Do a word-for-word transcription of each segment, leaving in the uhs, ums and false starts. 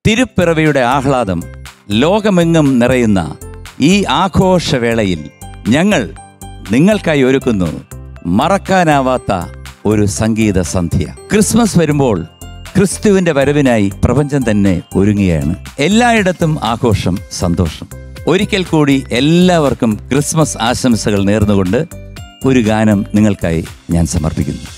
തിരുപ്പിറവിയുടെ ആഹ്ലാദം ലോകമെങ്ങും നിറയുന്ന ഈ ആഘോഷവേളയിൽ ഞങ്ങൾ നിങ്ങൾക്കായി ഒരുക്കുന്നു മറക്കാനാവാത്ത ഒരു സംഗീത സന്ധ്യ. ക്രിസ്മസ് വരുമ്പോൾ ക്രിസ്തുവിന്റെ വരവിനായി പ്രപഞ്ചം തന്നെ ഒരുങ്ങുകയാണ്. എല്ലായിടത്തും ആഘോഷം, സന്തോഷം. ഒരിക്കൽ കൂടി എല്ലാവർക്കും ക്രിസ്മസ് ആശംസകൾ നേർന്നുകൊണ്ട് ഒരു ഗാനം നിങ്ങൾക്കായി ഞാൻ സമർപ്പിക്കുന്നു.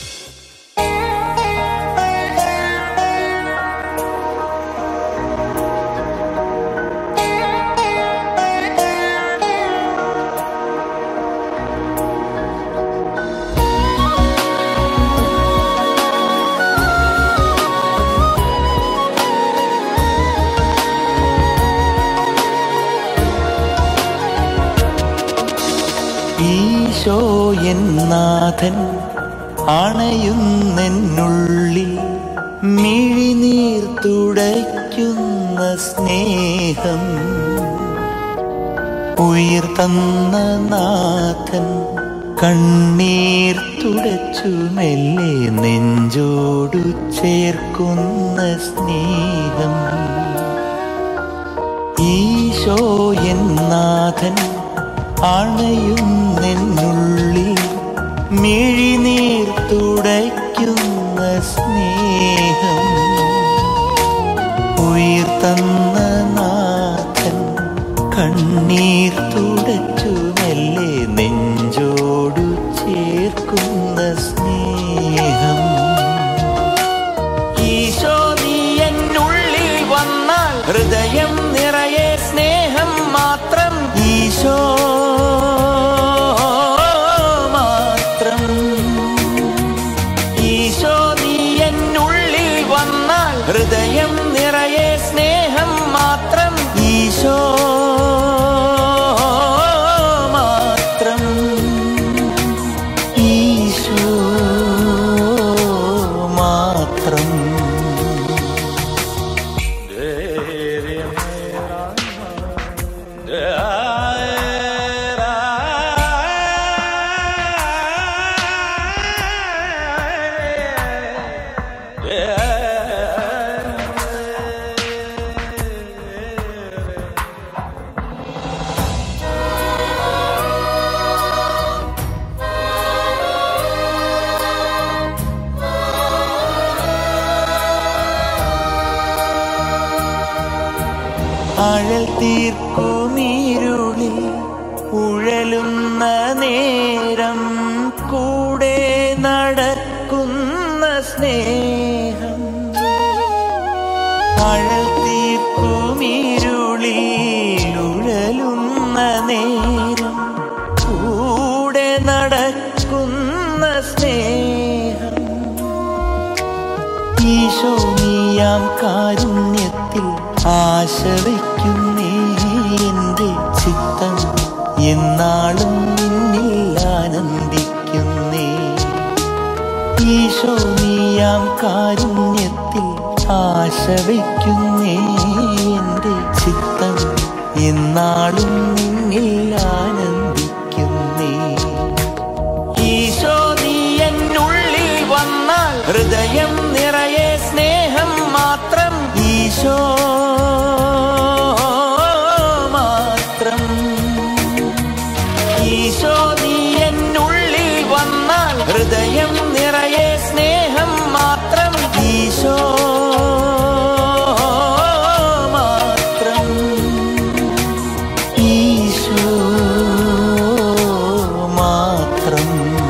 ഈശോ എന്നാഥൻ അണയുന്നെന്നുള്ളിൽ മിഴിനീർ തുടയ്ക്കുന്ന സ്നേഹം, ഉയിർ തന്ന നാഥൻ കണ്ണീർ തുടച്ചു മെല്ലെ നെഞ്ചോടു ചേർക്കുന്ന സ്നേഹം. ഈശോ എന്നാഥൻ അണയുന്നെന്നുള്ളിൽ മിഴിനീർ തുടയ്ക്കുന്ന സ്നേഹം, ഉയിർ തന്ന നാഥൻ കണ്ണീർ തുടച്ചു മെല്ലെ നെഞ്ചോടു ചേർക്കുന്ന സ്നേഹം. ഈശോ നീ എന്നുള്ളിൽ വന്നാൽ ഹൃദയം നിറയെ സ്നേഹം മാത്രം. ഈശോ ഹൃദയം നിറയെ സ്നേഹം മാത്രം. ഈശോ മാത്രം, ഈശോ മാത്രം. അഴൽ തീർക്കുമീരുളിൽ ഉഴലുന്ന നേരം കൂടെ നടക്കുന്ന സ്നേഹം. അഴൽ തീർക്കുമീരുളിൽ ഉഴലുന്ന നേരം കൂടെ നടക്കുന്ന സ്നേഹം. ഈശോ നീയാം കാരുണ്യത്തിൽ ആശ വയ്ക്കുന്നേ എൻ്റെ ചിത്തം, എന്നാളും നിന്നിൽ ആനന്ദിക്കുന്നേ. ഈശോ നീയാം കാരുണ്യത്തിൽ ആശ വയ്ക്കുന്നേ എൻ്റെ ചിത്തം, എന്നാളും നിന്നിൽ ആനന്ദിക്കുന്നേ. ഈശോ നീ എന്നുള്ളിൽ വന്നാൽ ഹൃദയം നിറയെ സ്നേഹം മാത്രം. ഈശോ മാത്രം, ഈശോ നീ എന്നുള്ളിൽ വന്നാൽ ഹൃദയം നിറയെ സ്നേഹം മാത്രം. ഈശോ മാത്രം, ഈശോ മാത്രം.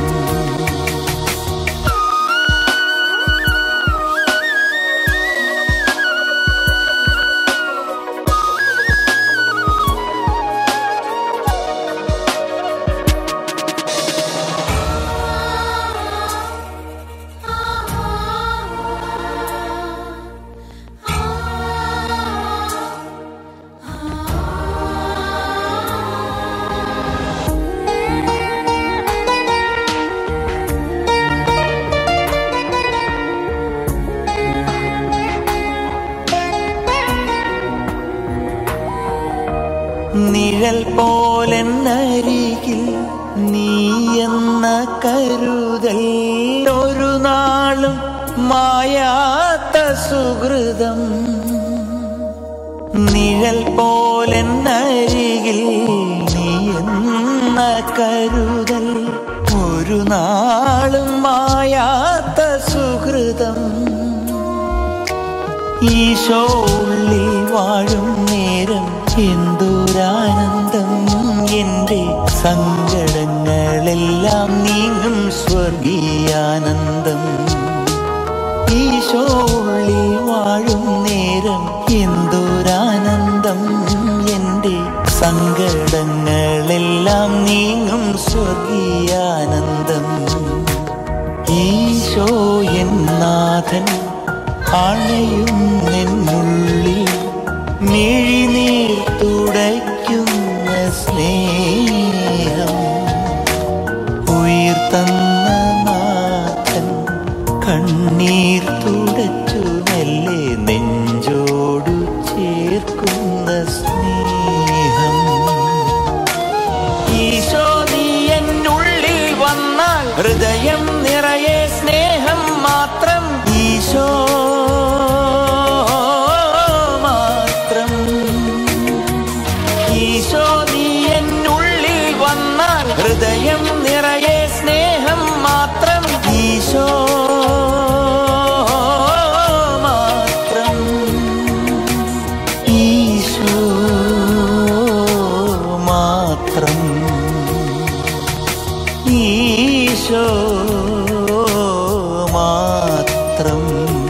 നിഴൽ പോലെന്നരികിൽ നീ എന്ന കരുതൽ ഒരു നാളും മായാത്ത സുഹൃതം. നിഴൽ പോലെന്നരികിൽ നീ എന്ന കരുതൽ, ഒരു നാളും മായാത്ത സുഹൃതം. ഈശോയിൽ വാഴും നേരം എന്തൊരാനന്ദം, എൻ്റെ സങ്കടങ്ങളെല്ലാം നീങ്ങും സ്വർഗീയാനന്ദം. ഈശോയിൽ വാഴും നേരം എന്തൊരാനന്ദം, എൻ്റെ സങ്കടങ്ങളെല്ലാം നീങ്ങും സ്വർഗീയാനന്ദം. ഈശോ എന്നാഥൻ അണയുന്നെന്നുള്ളിൽ മിഴിനീർ തുടയ്ക്കുന്ന സ്നേഹം. ഉയിർത്തന്ന നാഥൻ കണ്ണീർ തുടച്ചു മെല്ലെ നെഞ്ചോടു ചേർക്കുന്ന സ്നേഹം. ഈശോ നീ എന്നുള്ളിൽ വന്നാൽ ഹൃദയം നിറയെ സ്നേഹം മാത്രം. ഈശോ മാത്രം. ഈശോ നീ എന്നുള്ളിൽ വന്നാൽ ഹൃദയം നിറയെ സ്നേഹം മാത്രം. ഈശോ മാത്രം. ഈശോ മാത്രം. ഈശോ മാത്രം.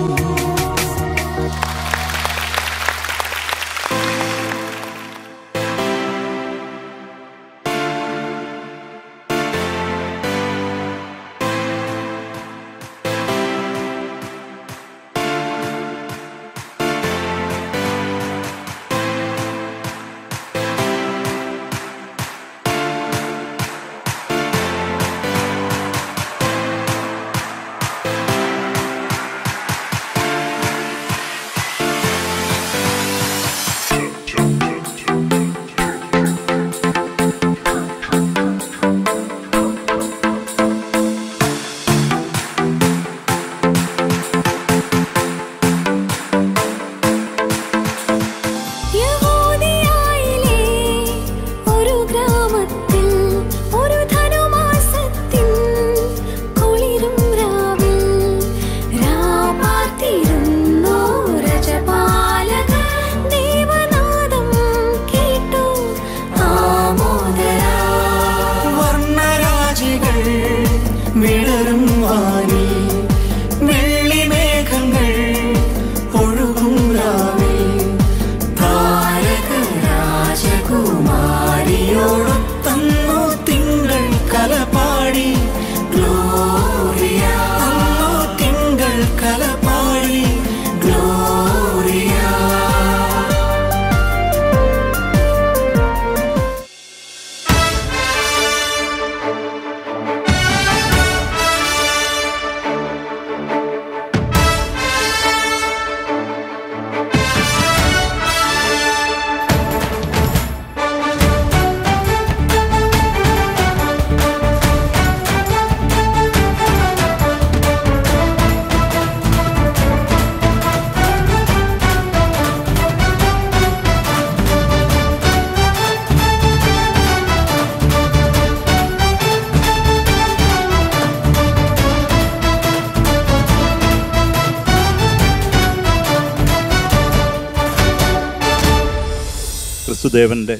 ക്രിസ്തുദേവൻ്റെ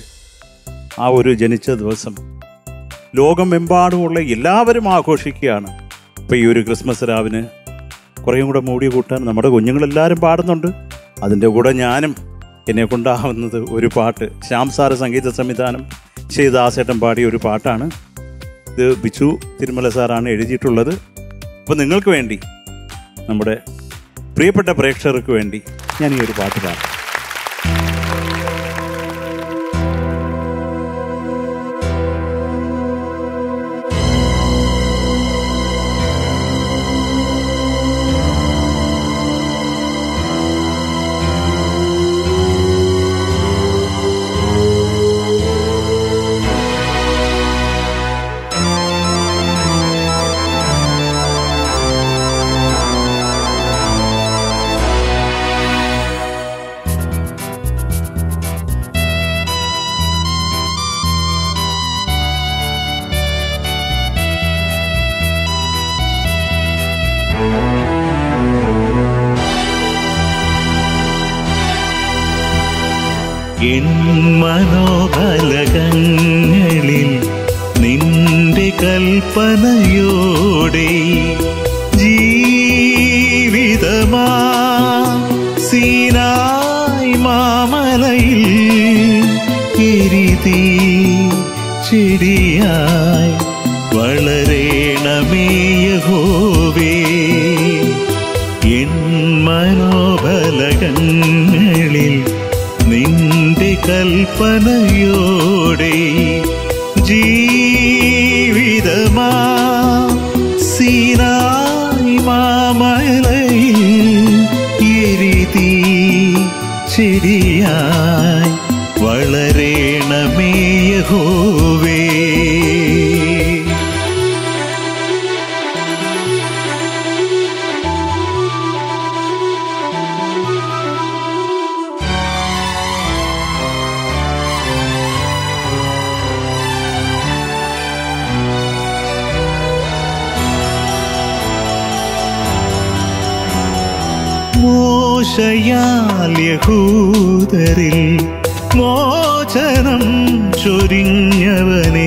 ആ ഒരു ജനിച്ച ദിവസം ലോകമെമ്പാടുമുള്ള എല്ലാവരും ആഘോഷിക്കുകയാണ്. ഇപ്പോൾ ഈ ഒരു ക്രിസ്മസ് രാവിന് കുറേയും കൂടെ മൂടി കൂട്ടാൻ നമ്മുടെ കുഞ്ഞുങ്ങളെല്ലാവരും പാടുന്നുണ്ട്. അതിൻ്റെ കൂടെ ഞാനും എന്നെ കൊണ്ടാവുന്നത് ഒരു പാട്ട്, ശ്യാം സാറ് സംഗീത സംവിധാനം ചെയ്ത് ദാസേട്ടൻ പാടിയ ഒരു പാട്ടാണ്. ഇത് ബിച്ചു തിരുമല സാറാണ് എഴുതിയിട്ടുള്ളത്. അപ്പോൾ നിങ്ങൾക്ക് വേണ്ടി, നമ്മുടെ പ്രിയപ്പെട്ട പ്രേക്ഷകർക്ക് വേണ്ടി ഞാൻ ഈ ഒരു പാട്ട് പാടാം. എൻ മനോബലകങ്ങളിൽ നിന്റെ കൽപ്പനയോടെ ജീവിതമാ സീനായ് മാമലയിൽ എരിതീ ചെടിയായി വളരേണമേ യഹോവേ. എൻ മനോബലകങ്ങളിൽ നിന്റെ കൽപ്പനയോടെ ജീവിതമാ സീനായ് മാമലയിൽ എരിതീ ചെടിയായി വളരേണമേ യഹോവേ. മോശയാൽ യഹൂദരിൽ മോചനം ചൊരിഞ്ഞവനേ,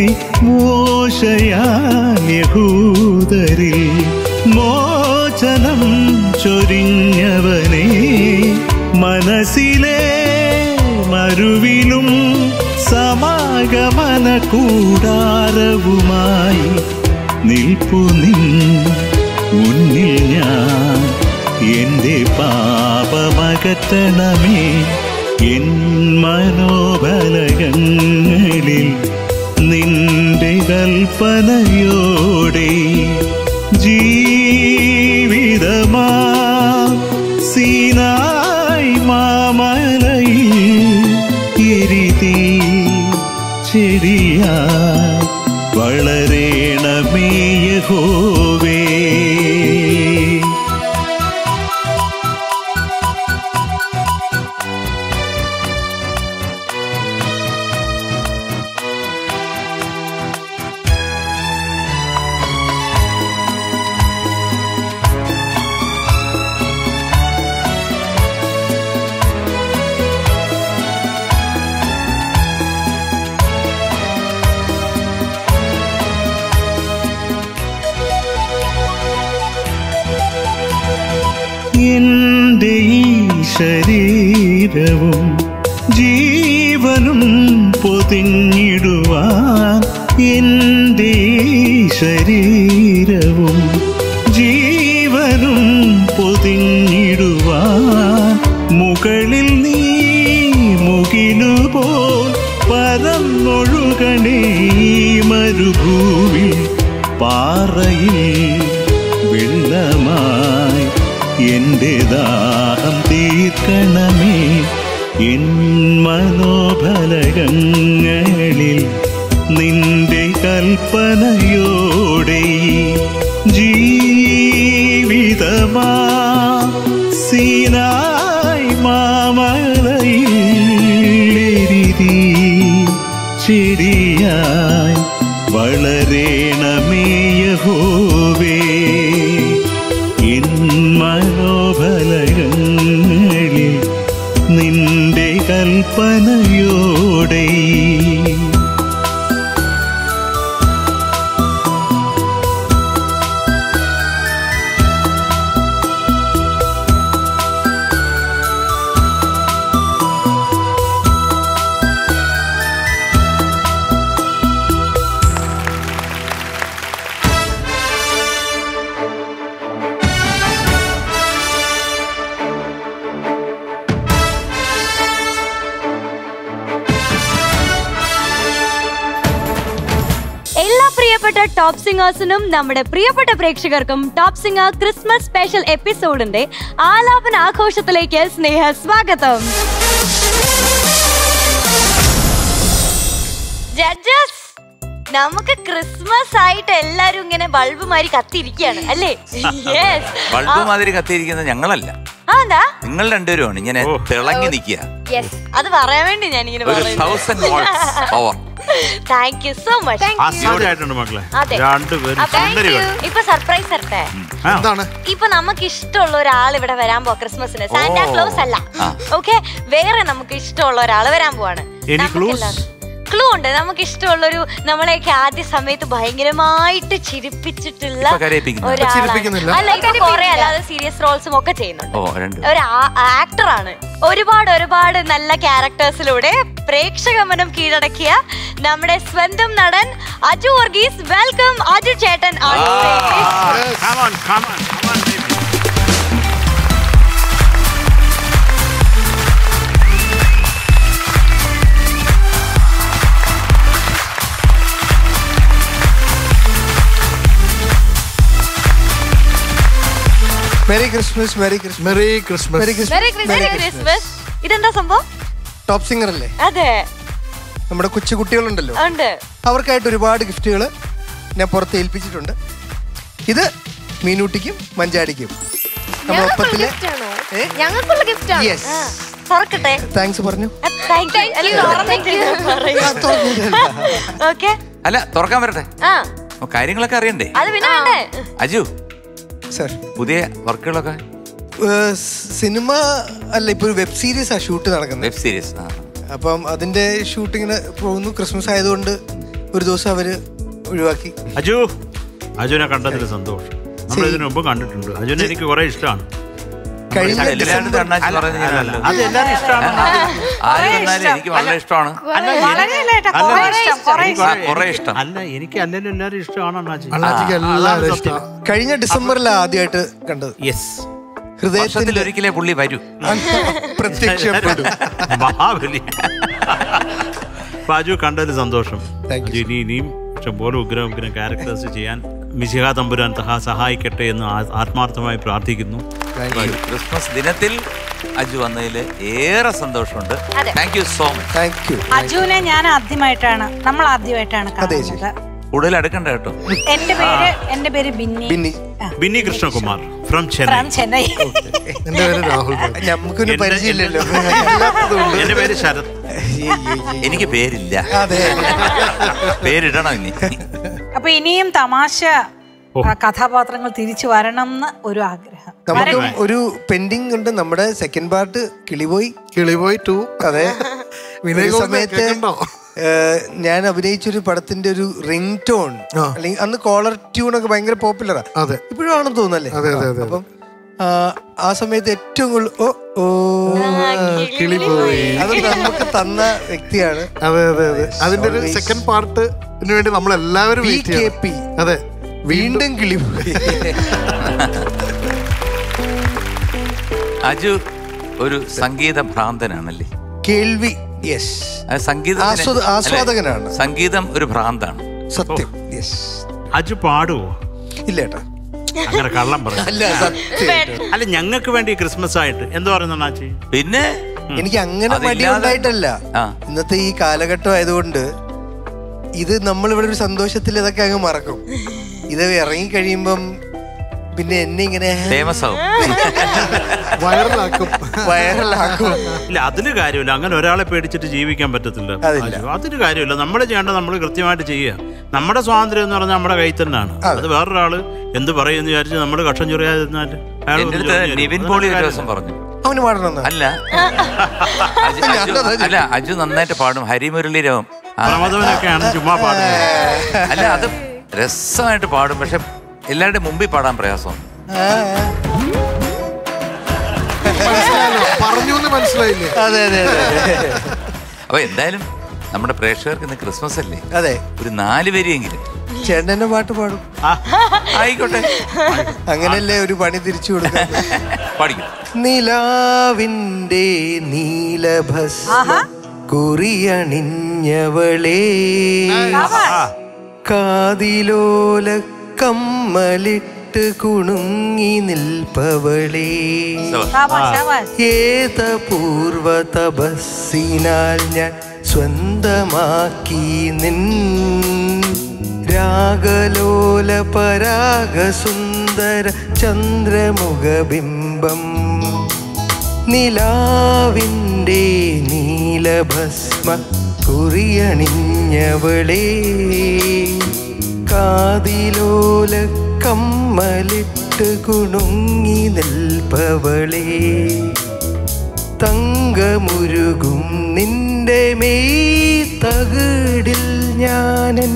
മോശയാൽ യഹൂദരിൽ മോചനം ചൊരിഞ്ഞവനേ, മനസ്സിലെ മരുവിലും സമാഗമന കൂടാരവുമായി നിൽപ്പു നിൻ മുന്നിൽ ഞാൻ. എന്റെ പാപമകറ്റണമേ. എൻ മനോബലകങ്ങളിൽ നിന്റെ കൽപ്പനയോടെ ജീവിതമാ സീനായ് മാമലയിൽ എരിതീ ചെടിയായി വളരേണമേ യഹോവേ. എന്റെ ഈ ശരീരവും ജീവനും പൊതിഞ്ഞിടുവാൻ, എന്റെ ഈ ശരീരവും ജീവനും പൊതിഞ്ഞിടുവാൻ, മുകളിൽ നീ മുകിലുപോൽ പരന്നൊഴുകണേ മരുഭൂവിൽ, പാറയിൽ വെള്ളമായി എന്റെ ദാഹം തീർക്കണമേ. എൻ മനോബലകങ്ങളിൽ നിന്റെ കൽപ്പനയോടെ ജീവിതമാ സീനായ് മാമലയിൽ എരിതീ ചെടിയായി വളരേണമേ യഹോവേ. എൻ മനോബലകങ്ങളിൽ നിന്റെ കൽപ്പനയോടെ ടോപ്പ് സിംഗേഴ്സിനും നമ്മുടെ പ്രിയപ്പെട്ട പ്രേക്ഷകർക്കും ടോപ്പ് സിംഗർ ക്രിസ്മസ് സ്പെഷ്യൽ എപ്പിസോഡിന്റെ ആലാപന ആഘോഷത്തിലേക്ക് സ്നേഹ സ്വാഗതം. ജഡ്ജസ്, നമുക്ക് ക്രിസ്മസ് ആയിട്ട് എല്ലാരും ഇങ്ങനെ ബൾബ് മാതിരി കത്തിയിരിക്കുകയാണ് അല്ലേ? ബൾബ് മാതിരി കത്തിയിരിക്കുന്നത് ഞങ്ങളല്ല, നിങ്ങൾ രണ്ടുപേരുമാണ് ഇങ്ങനെ തിളങ്ങി നിൽക്കുക. അത് പറയാൻ വേണ്ടി ഞാൻ ഇങ്ങനെ താങ്ക് യു സോ മച്ച്. മക്കളെ അതെ. രണ്ടുപേരും ഇപ്പൊ സർപ്രൈസ് തരട്ടെ. എന്താണ്? ഇപ്പൊ നമുക്ക് ഇഷ്ടമുള്ള ഒരാൾ ഇവിടെ വരാൻ പോവാ ക്രിസ്മസിന്. സാന്റാ ക്ലോസ് അല്ല, ഓക്കെ, വേറെ നമുക്ക് ഇഷ്ടമുള്ള ഒരാൾ വരാൻ പോവാണ്. ക്ലൂ ഉണ്ട്. നമുക്ക് ഇഷ്ടമുള്ളൊരു നമ്മളെയൊക്കെ ആദ്യ സമയത്ത് ഭയങ്കരമായിട്ട് ചിരിപ്പിച്ചിട്ടുള്ള കുറെ അല്ലാതെ സീരിയസ് റോൾസും ഒക്കെ ചെയ്യുന്നുണ്ട്. ഒരു ആക്ടറാണ്. ഒരുപാട് ഒരുപാട് നല്ല ക്യാരക്ടേഴ്സിലൂടെ പ്രേക്ഷക മനം കീഴടക്കിയ നമ്മുടെ സ്വന്തം നടൻ അജു വർഗീസ്. വെൽക്കം അജു ചേട്ടൻ. Merry Christmas. Merry Christmas. Merry Christmas. Merry Christmas. ഇതെന്താ സംഭവം? ടോപ്പ് സിംഗർ അല്ലേ? അതെ. നമ്മുടെ കൊച്ചു കുട്ടികളുണ്ടല്ലോ, അവർക്കായിട്ട് ഒരുപാട് ഗിഫ്റ്റുകൾ ഞാൻ പുറത്ത് ഏൽപ്പിച്ചിട്ടുണ്ട്. ഇത് മീനൂട്ടിക്കും മഞ്ചാടിക്കും നമ്മളൊപ്പത്തില് ഞങ്ങൾക്കുള്ള ഗിഫ്റ്റ് ആണ്. തുറക്കട്ടെ. താങ്ക്സ് പറഞ്ഞു. അല്ല തുറക്കാൻ വരട്ടെ, കാര്യങ്ങളൊക്കെ അറിയണ്ടേ? അത് പിന്നെ വേണ്ടേ? അജു സർ, പുതിയ വർക്കുകളൊക്കെ? സിനിമ അല്ല, ഇപ്പൊ വെബ് സീരീസ് ആ ഷൂട്ട് നടക്കുന്നത്. Web series. അപ്പം അതിന്റെ ഷൂട്ടിങ്ങിന് പോകുന്നു. ക്രിസ്മസ് ആയതുകൊണ്ട് ഒരു ദിവസം അവര് ഒഴിവാക്കി. അജു, അജുനെ കണ്ടതിൽ സന്തോഷം. നമ്മൾ ഇതിനു മുമ്പ് കണ്ടിട്ടുണ്ട്. അജുനെ എനിക്ക് കുറെ ഇഷ്ടമാണ്. കഴിഞ്ഞ എനിക്ക് വളരെ ഇഷ്ടമാണ്. അല്ല, എനിക്ക് അല്ലെങ്കിലും എല്ലാവരും ഇഷ്ടമാണ്. കഴിഞ്ഞ ഡിസംബറിലാണ് ആദ്യമായിട്ട് കണ്ടത്. യെസ്, ഹൃദയത്തിൽ ഒരിക്കലേ പുള്ളി വരൂ, പ്രത്യക്ഷപ്പെടും. മഹാബലി. അജു കണ്ടതിൽ സന്തോഷം. ഇനി ഇനിയും ഇഷ്ടംപോലെ ഉഗ്ര ഉഗ്ര ക്യാരക്ടേഴ്സ് ചെയ്യാൻ മിശിഹ തമ്പുരാൻ സഹായിക്കട്ടെ എന്ന് ആത്മാർത്ഥമായി പ്രാർത്ഥിക്കുന്നു. ക്രിസ്മസ് ദിനത്തിൽ അജു വന്നതിൽ ഏറെ സന്തോഷമുണ്ട്. Thank you so much. Thank you. അജുവിനെ ഞാൻ ആദ്യമായിട്ടാണ് നമ്മൾ ആദ്യമായിട്ടാണ് കാണുന്നത്. കൂടുതൽ അടുക്കണ്ട കേട്ടോ. എന്റെ പേര് എന്റെ പേര് ബിന്നി ബിന്നി ബിന്നി കൃഷ്ണകുമാർ ഫ്രം ചെന്നൈ. ചെന്നൈ. എന്റെ പേര് രാഹുൽ. നമുക്കൊരു പരിചയമില്ലല്ലോ. എന്റെ പേര് ശരത്. എനിക്ക് പേരില്ല. അതെ, പേരിടണം ഇനി. അപ്പൊ ഇനിയും തമാശ കഥാപാത്രങ്ങൾ തിരിച്ചു വരണം എന്ന് ഒരു ആഗ്രഹം. നമുക്കും ഒരു പെൻഡിങ് ഉണ്ട്. നമ്മുടെ second part Kili Poyi Kili Poyi two. അതെ, സമയത്ത് ഞാൻ അഭിനയിച്ചൊരു പടത്തിന്റെ ഒരു റിംഗ് ടോൺ, അല്ലെങ്കിൽ അന്ന് കോളർ ട്യൂൺ ഒക്കെ ഭയങ്കര പോപ്പുലറാ. അതെ, ഇപ്പോഴും ആണെന്ന് തോന്നുന്നല്ലേ? അപ്പം ആ സമയത്ത് ഏറ്റവും കൂടുതൽ ഓ ഓ കിളിപോയി അത് നമുക്ക് തന്ന വ്യക്തിയാണ്. അതെ അതെ അതെ അതിന്റെ ഒരു സെക്കൻഡ് പാർട്ടിന് വേണ്ടി നമ്മളെല്ലാവരും അതെ വീണ്ടും കിളിപോയി. അജു ഒരു സംഗീത ഭ്രാന്തനാണല്ലേ? കേൾവി, യെസ്. സംഗീത ആസ്വാദകനാണ്. സംഗീതം ഒരു ഭ്രാന്താണ്. സത്യം. യെസ്. അജു പാടുവോ? ഇല്ല ഏട്ടാ, അങ്ങനെ കള്ളം പറയും. അല്ല, ഞങ്ങൾക്ക് വേണ്ടി ക്രിസ്മസ് ആയിട്ട് എന്താ പറയുന്ന? പിന്നെ എനിക്ക് അങ്ങനെ മടി ഉണ്ടായിട്ടല്ല. ഇന്നത്തെ ഈ കാലഘട്ടം ആയതുകൊണ്ട് ഇത് നമ്മളിവിടെ ഒരു സന്തോഷത്തിൽ ഇതൊക്കെ അങ്ങ് മറക്കും. ഇത് ഇറങ്ങി കഴിയുമ്പം പിന്നെ എന്നെ ഇങ്ങനെ ഫേമസ് ആവും, വൈറലാക്കും വൈറലാക്കും. ഇല്ല, അതിന് കാര്യമില്ല. അങ്ങനെ ഒരാളെ പേടിച്ചിട്ട് ജീവിക്കാൻ പറ്റത്തില്ല. അതിന് കാര്യമില്ല. നമ്മൾ ചെയ്യേണ്ടത് നമ്മൾ കൃത്യമായിട്ട് ചെയ്യുക. നമ്മുടെ സ്വാതന്ത്ര്യം എന്ന് പറഞ്ഞാൽ നമ്മുടെ കയ്യിൽ തന്നെയാണ്. അത് വേറൊരാള് എന്ത് പറയുമെന്ന് വിചാരിച്ച് നമ്മൾ കഷ്ടം ചൊറിയാതിരുന്നാല് നിവിൻ പോളി ഒരു ദിവസം പറഞ്ഞു അവന് പാടണം. അല്ല അല്ല അജു നന്നായിട്ട് പാടും. ഹരിമുരളീരവം പ്രമോദവനൊക്കെയാണ് ചുമ്മാ പാടുന്നത്. അല്ല, അത് രസമായിട്ട് പാടും. പക്ഷെ എല്ലാവരുടെ മുമ്പിൽ പാടാൻ പ്രയാസമാണ്. പറഞ്ഞു മനസ്സിലായില്ലേ? അതെ അതെ അതെ. അപ്പൊ എന്തായാലും നമ്മുടെ പ്രേക്ഷകർക്ക് ഇന്ന് ക്രിസ്മസ് അല്ലേ? അതെ, ഒരു നാല് പേരെങ്കിലും ചേട്ടനെ പാട്ട് പാടും. ആയിക്കോട്ടെ, അങ്ങനല്ലേ ഒരു പണി തിരിച്ചു കൊടുക്കാം. പാടിക്കും. നിലാവിന്റെ നീലഭസ്മ കുറിയണിഞ്ഞവളേ, കാതിലോല കമ്മലിട്ട് കുണുങ്ങി നിൽപ്പവളേ, ഏത പൂർവ തപസ്സിനാൽ ഞാൻ സ്വന്തമാക്കി നിൻ രാഗലോല പരാഗസുന്ദര ചന്ദ്രമുഖബിംബം. നിലാവിൻ്റെ നീലഭസ്മ കുറിയണിഞ്ഞ കഴിഞ്ഞവളേ കാതിലോല കമ്മലിട്ട് കുണുങ്ങി നിൽപ്പവളേ തങ്കമുരുകും നിന്റെ മെയ് തകിടിൽ ഞാനൻ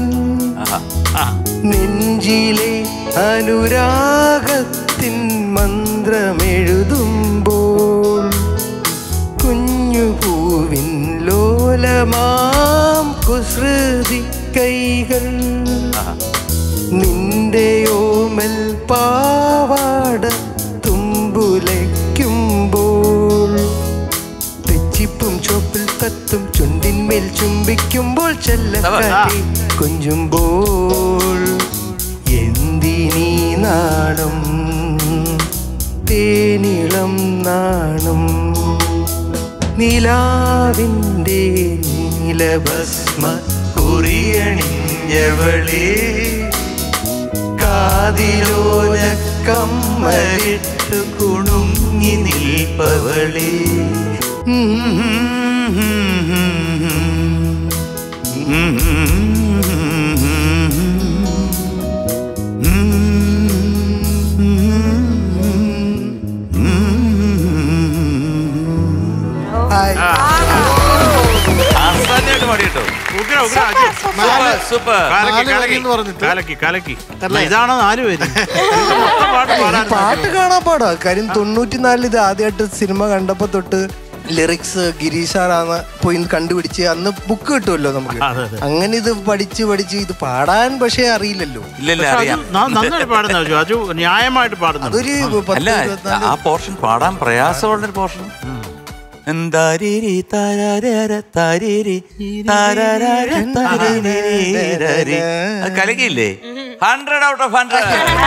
നെഞ്ചിലെ അനുരാഗത്തിൻ മന്ത്രമെഴുതുമ്പോൾ കുഞ്ഞു പൂവിൻ ലോലമാം കുസൃതി കൈകൾ നിന്റെ ഓമൽ പാവാട തുമ്പുലയ്ക്കുമ്പോൾ തെച്ചിപ്പും ചോപ്പിൽ തത്തും ചുണ്ടിന്മേൽ ചുംബിക്കുമ്പോൾ ചെല്ലക്കാറ്റി കൊഞ്ചുമ്പോൾ എന്തിനീ നാണം തേനിളം നാണം നിലാവിൻ്റെ നീലഭസ്മ കുറിയണിഞ്ഞവളേ കാതിലോല കമ്മലിട്ട് കുണുങ്ങി നിൽപ്പവളേ ഇതാണോ നാല് പേര് പാട്ട് കാണാൻ പാടാ. കാര്യം തൊണ്ണൂറ്റിനാലിൽ ഇത് ആദ്യമായിട്ട് സിനിമ കണ്ടപ്പോ തൊട്ട് ലിറിക്സ് ഗിരീഷാറാന്ന് പോയി കണ്ടുപിടിച്ച് അന്ന് ബുക്ക് കിട്ടുമല്ലോ നമുക്ക്. അങ്ങനെ ഇത് പഠിച്ച് പഠിച്ച് ഇത് പാടാൻ പക്ഷേ അറിയില്ലല്ലോ. നന്നായി പാടുന്ന ന്യായമായിട്ട് പാടുന്നു. അതൊരു ആ പോർഷൻ പാടാൻ പ്രയാസമുള്ളൊരു പോർഷൻ. കലകിയില്ലേ? Hundred out of hundred.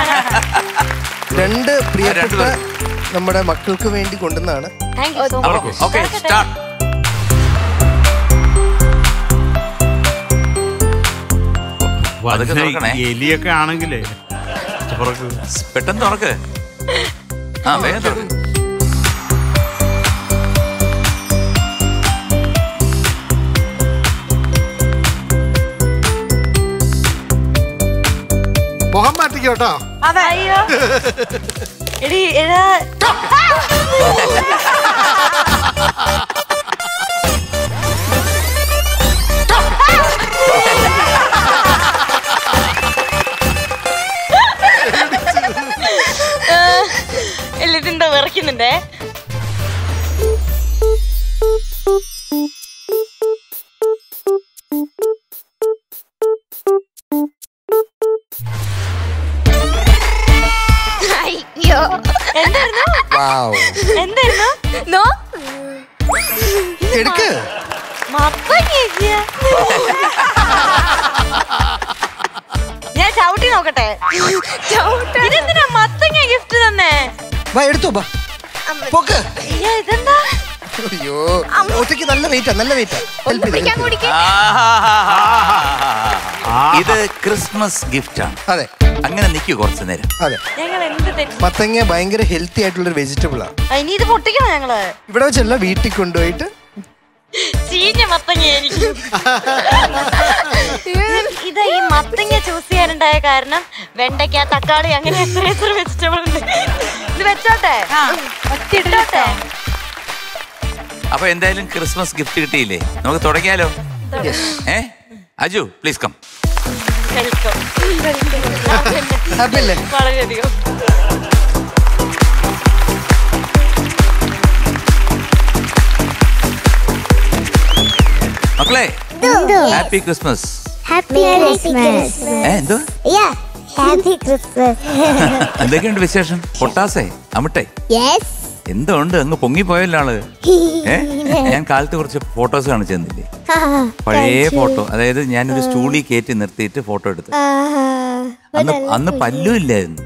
രണ്ട് പ്രിയപ്പെട്ട നമ്മുടെ മക്കൾക്ക് വേണ്ടി കൊണ്ടുവന്നാണ്. Okay start. എലിയൊക്കെ ആണെങ്കിലേ പെട്ടെന്ന് തുറക്ക്. ആ വേഗം തുറക്ക്. മുഖം മാറ്റിക്കോട്ടോ. അയ്യോ എടി എടാ ഇതിന്റെ വിറയ്ക്കുന്നുണ്ടേ. എന്തായിരുന്നു? എടുക്ക്. ഞാൻ ചവിട്ടി നോക്കട്ടെ. ഇതെന്തിനാ മത്തങ്ങ ഗിഫ്റ്റ് തന്നെ? എടുത്തോ പൊക്ക്. ഇതെന്താ? അയ്യോ ഒറ്റയ്ക്ക് നല്ല വെയിറ്റാ നല്ല വെയിറ്റാ. ഇത് ക്രിസ്മസ് ഗിഫ്റ്റ് ആണ്. അതെ അങ്ങനെ നിൽക്കൂ കുറച്ചു നേരം. അതെ മത്തങ്ങ ഭയങ്കര ഹെൽത്തി ആയിട്ടുള്ളൊരു വെജിറ്റബിൾ ആണ്. ഇനി ഇത് പൊട്ടിക്കണോ ഞങ്ങള്? ഇവിടെ വെച്ചല്ല വീട്ടിൽ കൊണ്ടുപോയിട്ട് ചീഞ്ഞ മത്തങ്ങ. ഇത് ഈ മത്തങ്ങ ചൂസ് ചെയ്യാനുണ്ടായ കാരണം വെണ്ടയ്ക്ക തക്കാളി അങ്ങനെ എത്ര എത്ര വെജിറ്റബിൾ ഉണ്ട്. ഇത് വെച്ചോട്ടെ ഇട്ടോട്ടെ. അപ്പൊ എന്തായാലും ക്രിസ്മസ് ഗിഫ്റ്റ് കിട്ടിയില്ലേ? നമുക്ക് തുടങ്ങിയാലോ? ഏ അജു പ്ലീസ് കം. വെൽക്കം. വളരെയധികം. മക്കളെ ഹാപ്പി ക്രിസ്മസ്. Happy Christmas. എന്തോ ഹാപ്പി ക്രിസ്മസ്. എന്തൊക്കെയുണ്ട് വിശേഷം? പൊട്ടാസേ അമിട്ടെ എന്തോ ഉണ്ട് അങ്ങ് പൊങ്ങിപ്പോയല്ലോ ആള്. ഏ ഞാൻ കാലത്ത് കുറച്ച് ഫോട്ടോസ് കാണിച്ചു തന്നില്ലേ? പഴയ ഫോട്ടോ. അതായത് ഞാനൊരു സ്റ്റൂളിൽ കയറ്റി നിർത്തിയിട്ട് ഫോട്ടോ എടുത്തു. അന്ന് അന്ന് പല്ലും ഇല്ലായിരുന്നു.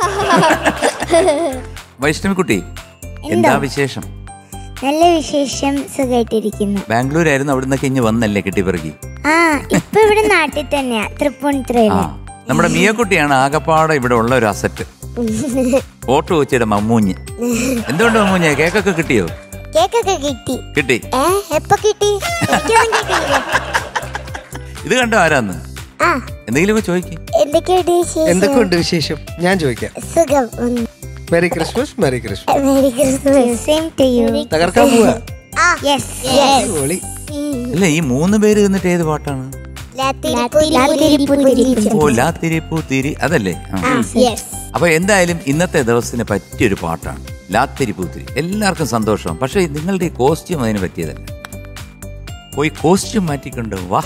വൈഷ്ണവിക്കുട്ടി എന്താ വിശേഷം? നല്ല വിശേഷം. സുഖമായിട്ടിരിക്കുന്നു. ബാംഗ്ലൂരായിരുന്നു. അവിടെ നിന്നൊക്കെ ഇഞ്ഞ് വന്നല്ലേ കെട്ടിപ്പിറക്കി? ആ ഇപ്പൊ ഇവിടെ നാട്ടിൽ തന്നെയാ, തൃപ്പൂണിത്തുറയില്. നമ്മുടെ മിയക്കുട്ടിയാണ് ആകപ്പാടെ ഇവിടെ ഉള്ള ഒരു അസറ്റ്. ഫോട്ടോ വെച്ചിട്ട് മമ്മൂഞ്ഞ്. എന്തുകൊണ്ട് മമ്മൂഞ്ഞ? കേക്കൊക്കെ കിട്ടിയോ? കേക്കൊക്കെ കിട്ടി. കിട്ടി. എപ്പോ കിട്ടി? ഇത് കണ്ടോ ആരാന്ന്? എന്തെങ്കിലും ചോദിക്കും. എന്തൊക്കെയുണ്ട് വിശേഷം? ഞാൻ ചോദിക്കാം. Merry Christmas. Merry Christmas. തകർക്കാൻ പോവാ. അല്ല, ഈ മൂന്ന് പേര് എന്നിട്ട് ഏത് പാട്ടാണ്? ഓ, ലാത്തിരിപ്പൂത്തിരി, അതല്ലേ? അപ്പൊ എന്തായാലും ഇന്നത്തെ ദിവസത്തിന് പറ്റിയൊരു പാട്ടാണ് ലാത്തിരിപ്പൂത്തിരി. എല്ലാവർക്കും സന്തോഷം. പക്ഷെ നിങ്ങളുടെ ഈ കോസ്റ്റ്യൂം അതിന് പറ്റിയതല്ല. പോയി കോസ്റ്റ്യൂം മാറ്റിക്കൊണ്ട് വാ.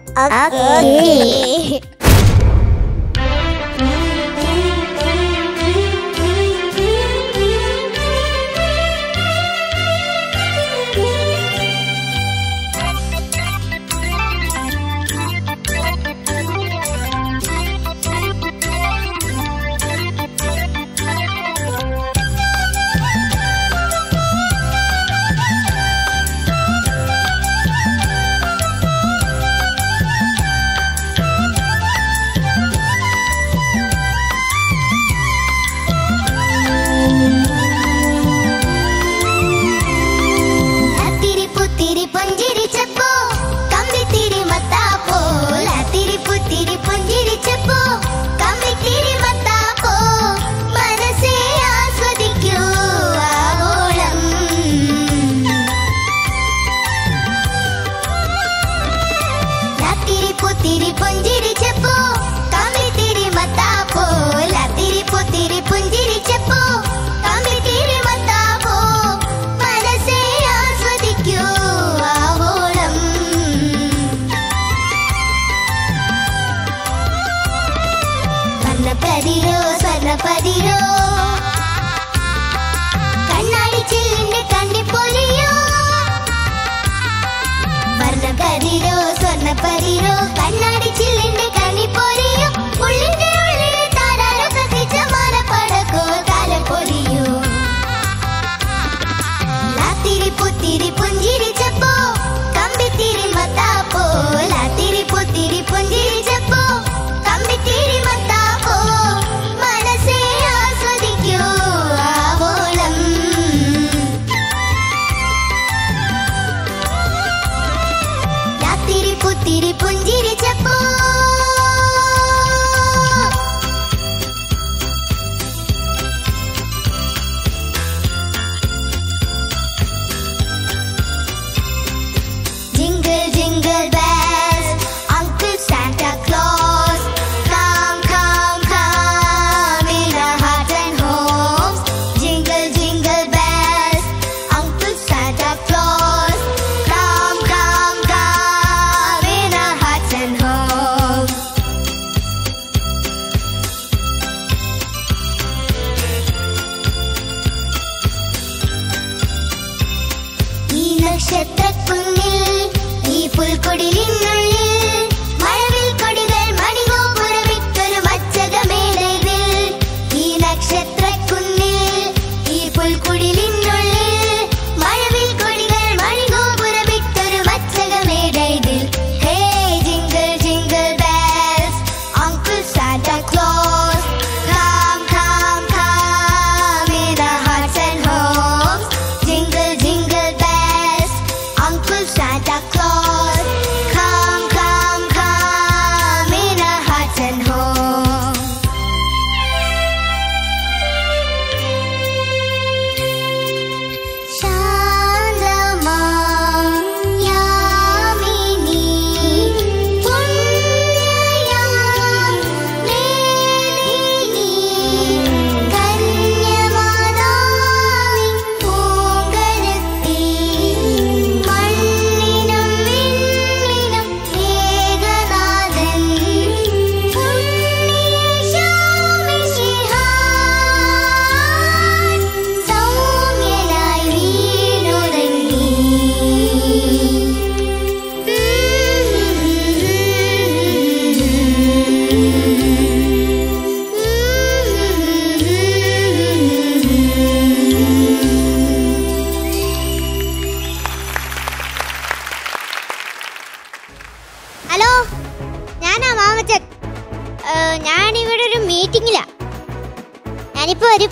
ഞാനിപ്പോ വരും.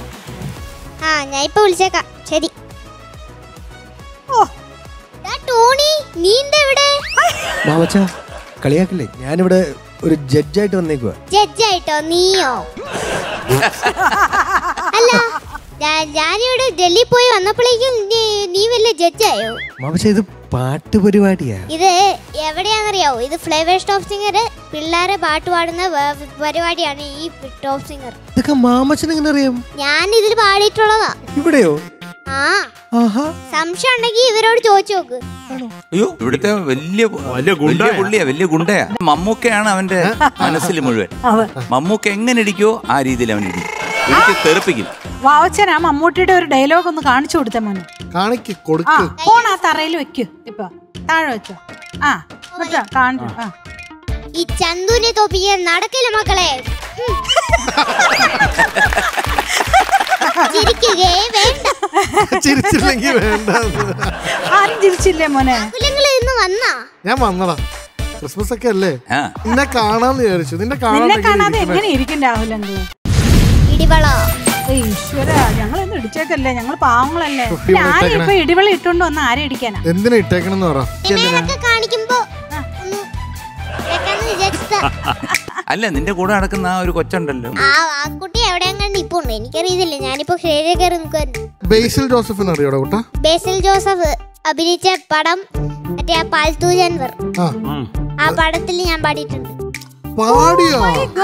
ആ ഞാൻ ഇപ്പൊ വിളിച്ചേക്കാം. ശരി. ഓ ടോണി, നീ എന്താ ഇവിടെ? കളിയാക്കില്ലേ, ഞാനിവിടെ ഒരു ജഡ്ജായിട്ട് വന്നേക്കുവാ. ജഡ്ജായിട്ടോ? നീയോ? അല്ല, ഞാനിവിടെ ഡൽഹി പോയി വന്നപ്പോഴേക്കും നീ വല്ല ജഡ്ജായോ? പക്ഷെ ഇത് പാട്ട് പരിപാടിയാ. ഇത് എവിടെയാണെന്നറിയാവോ? ഇത് ഫ്ലേവേഴ്സ് ടോപ്പ് സിംഗർ പിള്ളേരെ പാട്ട് പാടുന്ന പരിപാടിയാണ് ഈ ടോപ്പ് സിംഗർ. ഇതൊക്കെ മാമച്ചൻ എങ്ങനെ അറിയാം? ഞാൻ ഇതിൽ പാടിയിട്ടുള്ളതാ. ഇവിടെയോ? ആ, സംശയം ഉണ്ടെങ്കിൽ ഇവരോട് ചോദിച്ചു നോക്ക്. അയ്യോ, ഇവിടുത്തെ വലിയ വലിയ പുള്ളിയാ, വലിയ ഗുണ്ടയാ. മമ്മൂക്കയാണ് അവന്റെ മനസ്സിൽ മുഴുവൻ. മമ്മൂക്ക എങ്ങനെ ഇടിക്കോ ആ രീതിയിൽ അവൻ ഇടിക്കും, ഇടിച്ച് തെറിപ്പിക്കും. വാവച്ചനാ മമ്മൂട്ടിയുടെ ഒരു ഡയലോഗ് ഒന്ന് കാണിച്ചു കൊടുത്ത മോനെ. കാണിക്ക് കൊടുക്ക്. ഫോൺ ആ തറയിൽ വെക്കൂ. ഇപ്പൊ താഴെ വെച്ചോ. ആ കാണിച്ചു. ആ, ഈ ചന്തുനെ തോപ്പിക്കാൻ നടക്കില്ല മക്കളെ. ചിരിച്ചില്ലെങ്കിൽ വേണ്ട. ആരും ചിരിച്ചില്ലേ മോനെ? ഇന്ന് വന്നാ? ഞാൻ വന്നടാ, ക്രിസ്മസ് ഒക്കെ അല്ലേ, നിന്നെ കാണാന്ന് വിചാരിച്ചു. നിന്നെ കാണാതെ എങ്ങനെ ഇരിക്കും രാഹുലങ്ക്? ഇടിവള ഈശ്വര, ഞങ്ങളൊന്നും ഇടിച്ചേക്കല്ലേ, ഞങ്ങൾ പാവങ്ങളല്ലേ. ആരും ഇപ്പൊ ഇടിവള ഇട്ടോണ്ട് വന്ന് ആരെ ഇടിക്കാനാ? എന്തിനാ ഇട്ടേക്കണെന്ന് പറ. കാണിക്കുമ്പോ അല്ല, നിന്റെ കൂടെ നടക്കുന്ന ആ ഒരു കൊച്ചുണ്ടല്ലോ, ആ കുട്ടി എവിടെയെങ്കിലും ഇപ്പൊ ഉണ്ട്, എനിക്കറിയത്തില്ല. ഞാനിപ്പോ സ്റ്റേജിൽ കയറി നിൽക്കുവായിരുന്നു. ബേസിൽ ജോസഫിന് അറിയോടാ കുട്ടാ? ബേസിൽ ജോസഫ് അഭിനയിച്ച പടം മറ്റേ ആ പാൽത്തു ജാൻവർ, ആ പടത്തിൽ ഞാൻ പാടിയിട്ടുണ്ട്. പാടിയോ?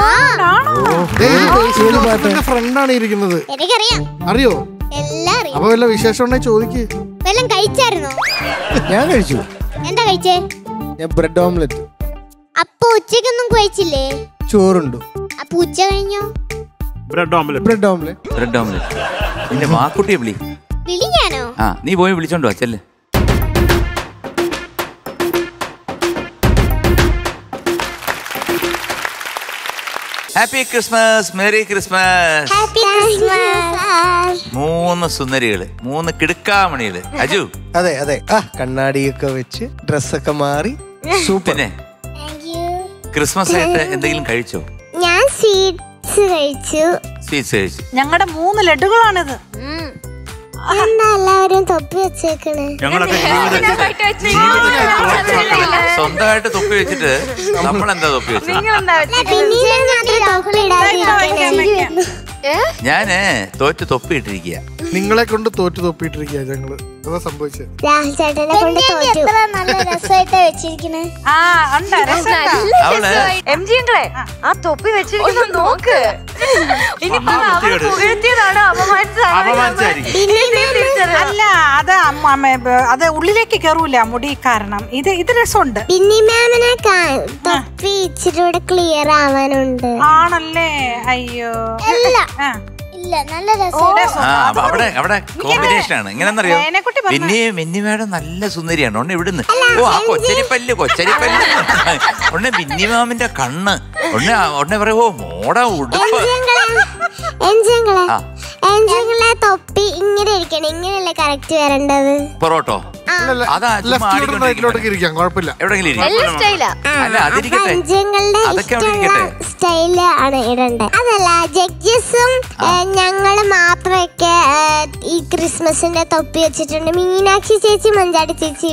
ഫ്രണ്ടാണ് ഇരിക്കുന്നത്. എനിക്കറിയാം. അറിയോ? എല്ലാം അറിയാം. അപ്പൊ വല്ല വിശേഷം ഉണ്ടെങ്കിൽ ചോദിക്ക്. വല്ലതും കഴിച്ചായിരുന്നോ? ഞാൻ കഴിച്ചു. എന്താ കഴിച്ചേ? ഞാൻ ബ്രെഡ് ഓംലെറ്റ്. അപ്പൊ ഉച്ചക്കൊന്നും കഴിച്ചില്ലേ? ചോറുണ്ടു. അപ്പൊ ഉച്ച കഴിഞ്ഞോ? Bread omelette. Bread omelette. Bread omelette. നിന്റെ വാക്കുട്ടിയെ വിളി. വിളിക്കാനോ? ആ, നീ പോയി വിളിച്ചോണ്ടോ ചെല്ലേ. Happy Christmas, merry Christmas. Happy Christmas. മൂന്ന് സുന്ദരികള്, മൂന്ന് കിടുക്കാമണികള്. അജു. അതെ അതെ. ആ, കണ്ണാടിയൊക്കെ വെച്ച് ഡ്രസ്സൊക്കെ മാറി സൂപ്പർ. ക്രിസ്മസ് ആയിട്ട് എന്തെങ്കിലും കഴിച്ചോ? ഞാൻ സ്വീറ്റ്സ് കഴിച്ചു. സ്വീറ്റ്സ് കഴിച്ചു. ഞങ്ങളുടെ മൂന്ന് ലഡുകളാണിത്. എല്ലാവരും തൊപ്പി വെച്ചേക്കണേ. സ്വന്തമായിട്ട് തൊപ്പി വെച്ചിട്ട് നമ്മളെന്താ തൊപ്പി വെച്ചത്? ഞാന് തോറ്റ് തൊപ്പി ഇട്ടിരിക്കുക. നിങ്ങളെ കൊണ്ട് തോറ്റു തൊപ്പിയിട്ടിരിക്കുക ഞങ്ങള്. അതാ സംഭവിച്ചത്. രാഹുൽ ചേട്ടനെ കൊണ്ട് തോറ്റു. നല്ല രസമായിട്ടാ വെച്ചിരിക്കണേ. അവള് എം ജി അങ്കിളെ ആ തൊപ്പി വെച്ചിരിക്കുന്നത് നോക്ക്. അല്ല, അത് അത് ഉള്ളിലേക്ക് കയറൂല മുടി കാരണം. ഇത് ഇത് രസമുണ്ട്. പിന്നെ മാമിനെ തൊപ്പി ഇച്ചിരി കൂടെ ക്ലിയർ ആവാനുണ്ട്. ആണല്ലേ? അയ്യോ ഇല്ല ഇല്ല, നല്ല രസം. അവിടെ അവിടെ കോമ്പിനേഷൻ ആണ്. എങ്ങനെന്നറിയോ? പിന്നെ മിന്നി മാഡം നല്ല സുന്ദരിയാണ്. ഒന്നെ ഇവിടുന്ന് ഓ ആ കൊച്ചരിപ്പല്ല് കൊച്ചരിപ്പല്ല് ഒന്നെ മിന്നി മാമിന്റെ കണ്ണ് ഒന്നെ ഒന്നെ പറയോ മോട ഉടുപ്പ്. തൊപ്പി ഇങ്ങനെ ഇരിക്കണം, ഇങ്ങനെയല്ലേ കറക്റ്റ് വരേണ്ടത്. പൊറോട്ടോ അതാ എവിടെങ്കിലും സ്റ്റൈല് ആണ് ഇടണ്ടത്. അതല്ല, ജഡ്ജസും ഞങ്ങള് മാത്രമൊക്കെ ഈ ക്രിസ്മസിന്റെ തൊപ്പി വെച്ചിട്ടുണ്ട്. മീനാക്ഷി ചേച്ചി, മഞ്ചാടി ചേച്ചി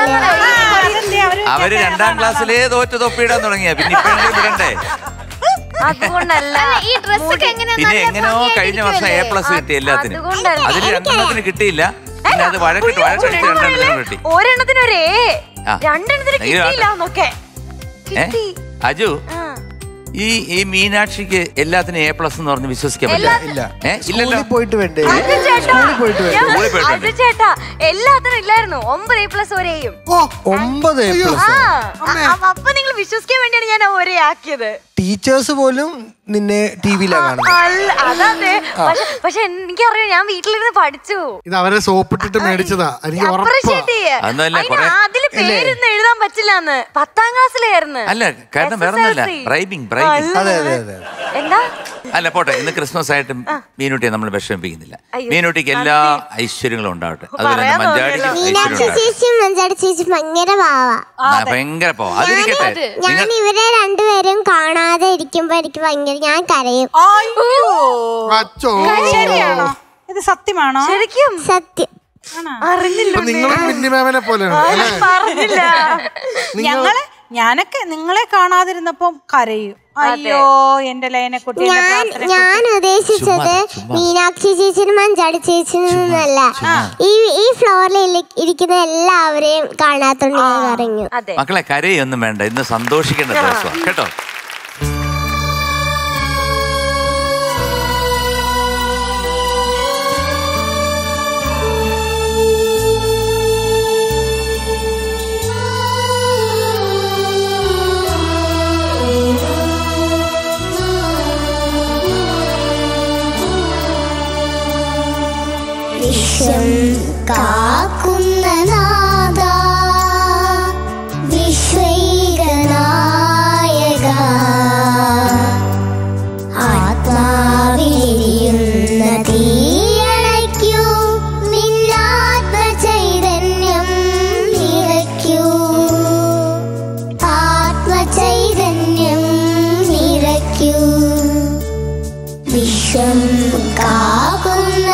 അവര് രണ്ടാം ക്ലാസ്സിലേ തോറ്റ് തൊപ്പിയിടാൻ തുടങ്ങിയ പിന്നെ ഇപ്പഴെങ്കിലും വിടണ്ടേ? അതുകൊണ്ടല്ല, ഈ ഡ്രസ് പിന്നെ എങ്ങനെയോ കഴിഞ്ഞ വർഷം എ പ്ലസ് കിട്ടി എല്ലാത്തിനും. അതിൽ രണ്ടെണ്ണത്തിന് കിട്ടിയില്ല. പിന്നെ അത് വഴക്കിട്ട് വഴക്കടിച്ച് രണ്ടെണ്ണത്തിന് കിട്ടി. ഒരെണ്ണത്തിന് ഒരു രണ്ടെണ്ണത്തിന് കിട്ടിയില്ല. അജു, ഈ ഈ മീനാക്ഷിക്ക് എല്ലാത്തിനും എ പ്ലസ് എന്ന് പറഞ്ഞ് വിശ്വസിക്കാൻ പറ്റില്ല. പോയിട്ട് വേണ്ടേ? ചേട്ടാ എല്ലാത്തിനും ഇല്ലായിരുന്നു. ഒമ്പത് എ പ്ലസ് ഒരേയും. ഒമ്പത് എ പ്ലസ്. അപ്പൊ നിങ്ങൾ വിശ്വസിക്കാൻ വേണ്ടിയാണ് ഞാൻ ഒരേ ആക്കിയത്. ടീച്ചേഴ്സ് പോലും നിന്നെ ടി വിയിലാണ് കാണുന്നത്. അതെ, പക്ഷെ എനിക്കറിയാം, ഞാൻ വീട്ടിലിരുന്ന് പഠിച്ചു. ഇത് അവരെ സോപ്പിട്ടിട്ട് മേടിച്ചതാ. അതില് പേരൊന്നും എഴുതാൻ പറ്റില്ലാന്ന് പത്താം ക്ലാസ്സിലായിരുന്നു. അല്ല, കാരണം വേറെ ഒന്നല്ല, ബ്രൈബിംഗ് ബ്രൈബിംഗ്. എന്താ? അല്ല പോട്ടെ, ഇന്ന് ക്രിസ്മസ് ആയിട്ട് മീനുട്ടിയെ നമ്മൾ വിഷമിപ്പിക്കുന്നില്ല. മീനുട്ടിക്ക് എല്ലാ ഐശ്വര്യങ്ങളും ഉണ്ടാവട്ടെ. അതുപോലെ ഭയങ്കര പോവാ. അതിരിക്കട്ടെ, ഞാൻ ഇവരെ രണ്ടുപേരും കാണാതെ ഇരിക്കുമ്പോ എനിക്ക് ഭയങ്കര ഞാൻ കരയും. ശരിയാണോ? ഇത് സത്യമാണോ? ശരിക്കും സത്യം. നിങ്ങളും മിന്നി മാമിനെ പോലെയാണ്. ഞങ്ങള് ഞാനൊക്കെ നിങ്ങളെ കാണാതിരുന്നപ്പം കരയും. അയ്യോ എന്റെ ലയനക്കുട്ടി. ഞാൻ ഉദ്ദേശിച്ചത് മീനാക്ഷി ചേച്ചിനും മഞ്ചാടി ചേച്ചിനല്ല, ഈ ഈ ഫ്ലോറിൽ ഇരിക്കുന്ന എല്ലാവരെയും കാണാത്തോണ്ട് ഞാൻ കരഞ്ഞു. മക്കളെ കരയൊന്നും വേണ്ട, ഇന്ന് സന്തോഷിക്കേണ്ട ദിവസമാണ് കേട്ടോ. വിശ്വം കാക്കുന്ന നാഥാ വിശ്വൈകനായക ആത്മാവിലെരിയുന്ന തീയണയ്ക്കൂ നിന്നാത്മചൈതന്യം നിറയ്ക്കൂ ആത്മചൈതന്യം നിറയ്ക്കൂ വിശ്വം കാക്കുന്ന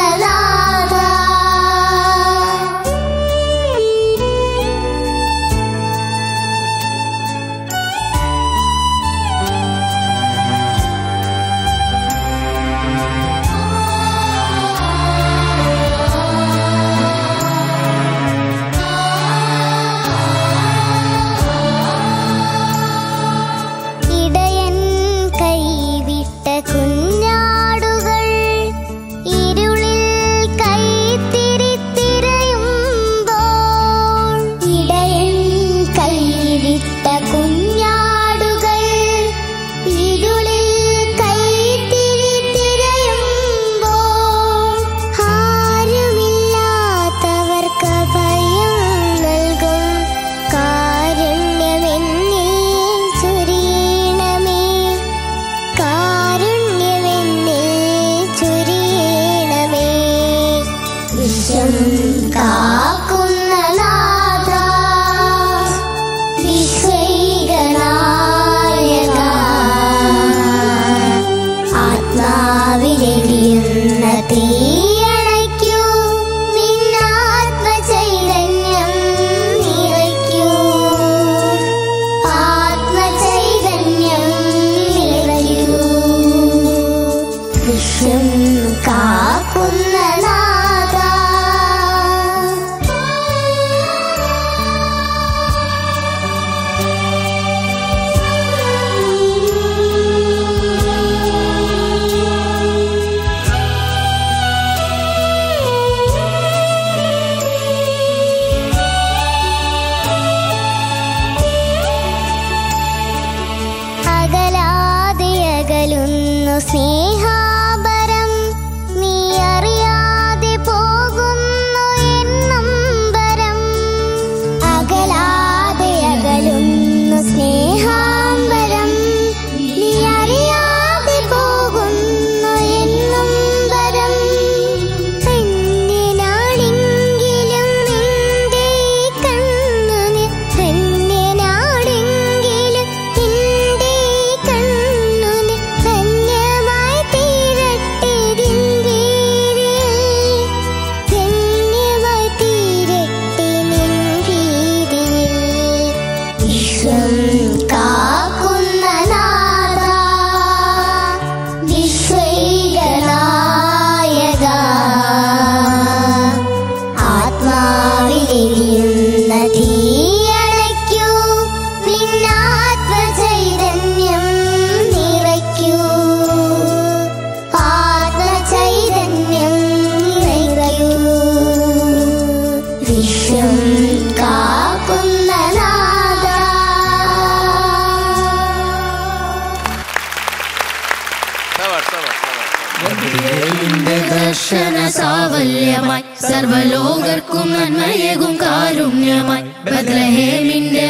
ദർശന സാവല്യമായി സർവലോകർക്കും നന്മയേകും കാരുണ്യമായി ബത്ലഹേമിന്റെ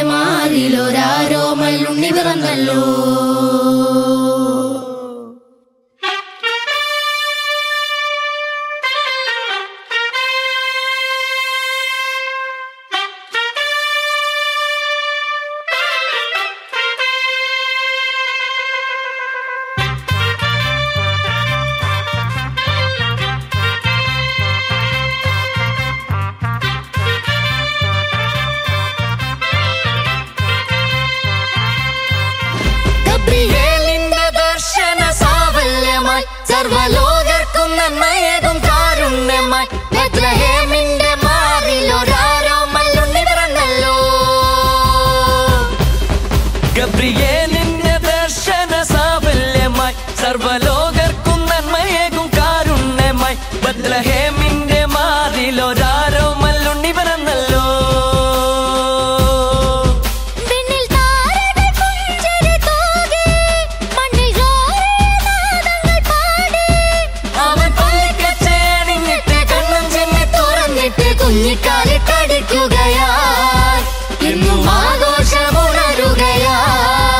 മാറിലൊരാരോമൽ ഉണ്ണി പിറന്നല്ലോ. ബത്ലഹേമിന്റെ മാറിലൊരാരോ മല്ലുണ്ണി പിറന്നല്ലോ. കുഞ്ഞിക്കാലിട്ടടിക്കുകയായി എന്നും ആഘോഷമുണരുകയായി.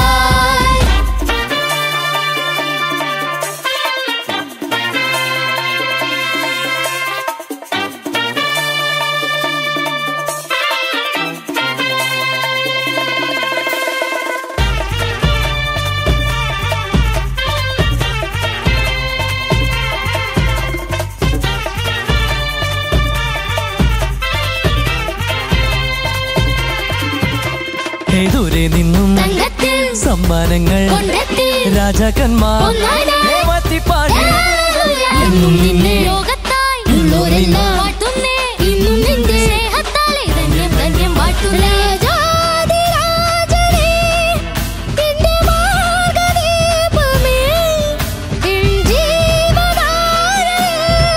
ദൂരെ നിന്നും സമ്മാനങ്ങൾ രാജാക്കന്മാർ പാടി എന്നും നിന്നെ ലോകത്തായി ഉള്ളോരെല്ലാം വാഴ്ത്തുന്നേ. ഇന്നും നിന്റെ സ്നേഹത്താലെ ധന്യം ധന്യം വാഴ്ത്തുന്നേ. രാജാതിരാജനേ, നിന്റെ മാർഗ്ഗദീപമേ, എൻ ജീവധാരയേ,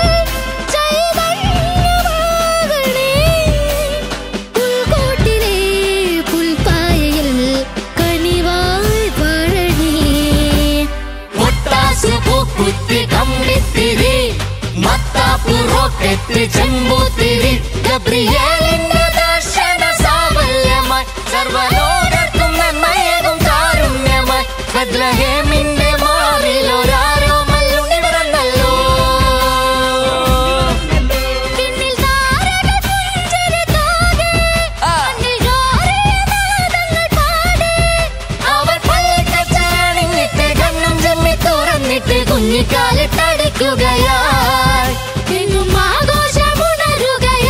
ചൈതന്യമാകണേ. പുൽക്കൂട്ടിലെ പുൽപ്പായയിൽ കനിവായി വാഴണേ. ഒട്ടാസു പൂക്കുത്തി കമ്പിത്തിരി, മത്താപ്പു റോക്കറ്റ് ചെമ്പൂത്തിരി, ഗബ്രിയേലിന്റെ ദർശന സാഫല്യമായി സർവ്വലോകർക്കും നന്മയേകും കാരുണ്യമായി ബത്ലഹേമിന്റെ മാറിലൊരാരോ മല്ലുണ്ണി പിറന്നല്ലോ. പിന്നിൽ താരകൾ പുഞ്ചിരി തൂകി, കണ്ണിൽ ജോറിയ നാദങ്ങൾ പാടി, അവർ പള്ളിക്കച്ച അണിഞ്ഞിട്ട് കണ്ണും ചെമ്മി തുറന്നിട്ട് കുഞ്ഞിക്കാലിട്ടടിക്കുകയായി എന്നും ആഘോഷമുണരുകയായി.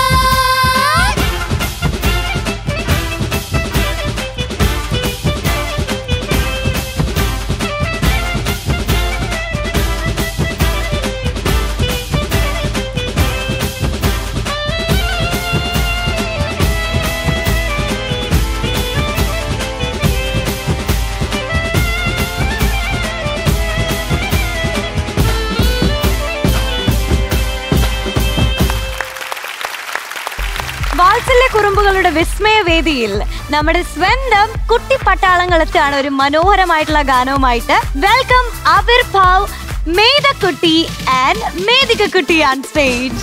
വാത്സല്യ കുറുമ്പുകളുടെ വിസ്മയ വേദിയിൽ നമ്മുടെ സ്വന്തം കുട്ടി പട്ടാളങ്ങളെത്താണ് ഒരു മനോഹരമായിട്ടുള്ള ഗാനവുമായിട്ട്. വെൽക്കം ആവിർഭാവ്, മേധക്കുട്ടി ആൻഡ് മേധികക്കുട്ടി ഓൺ സ്റ്റേജ്.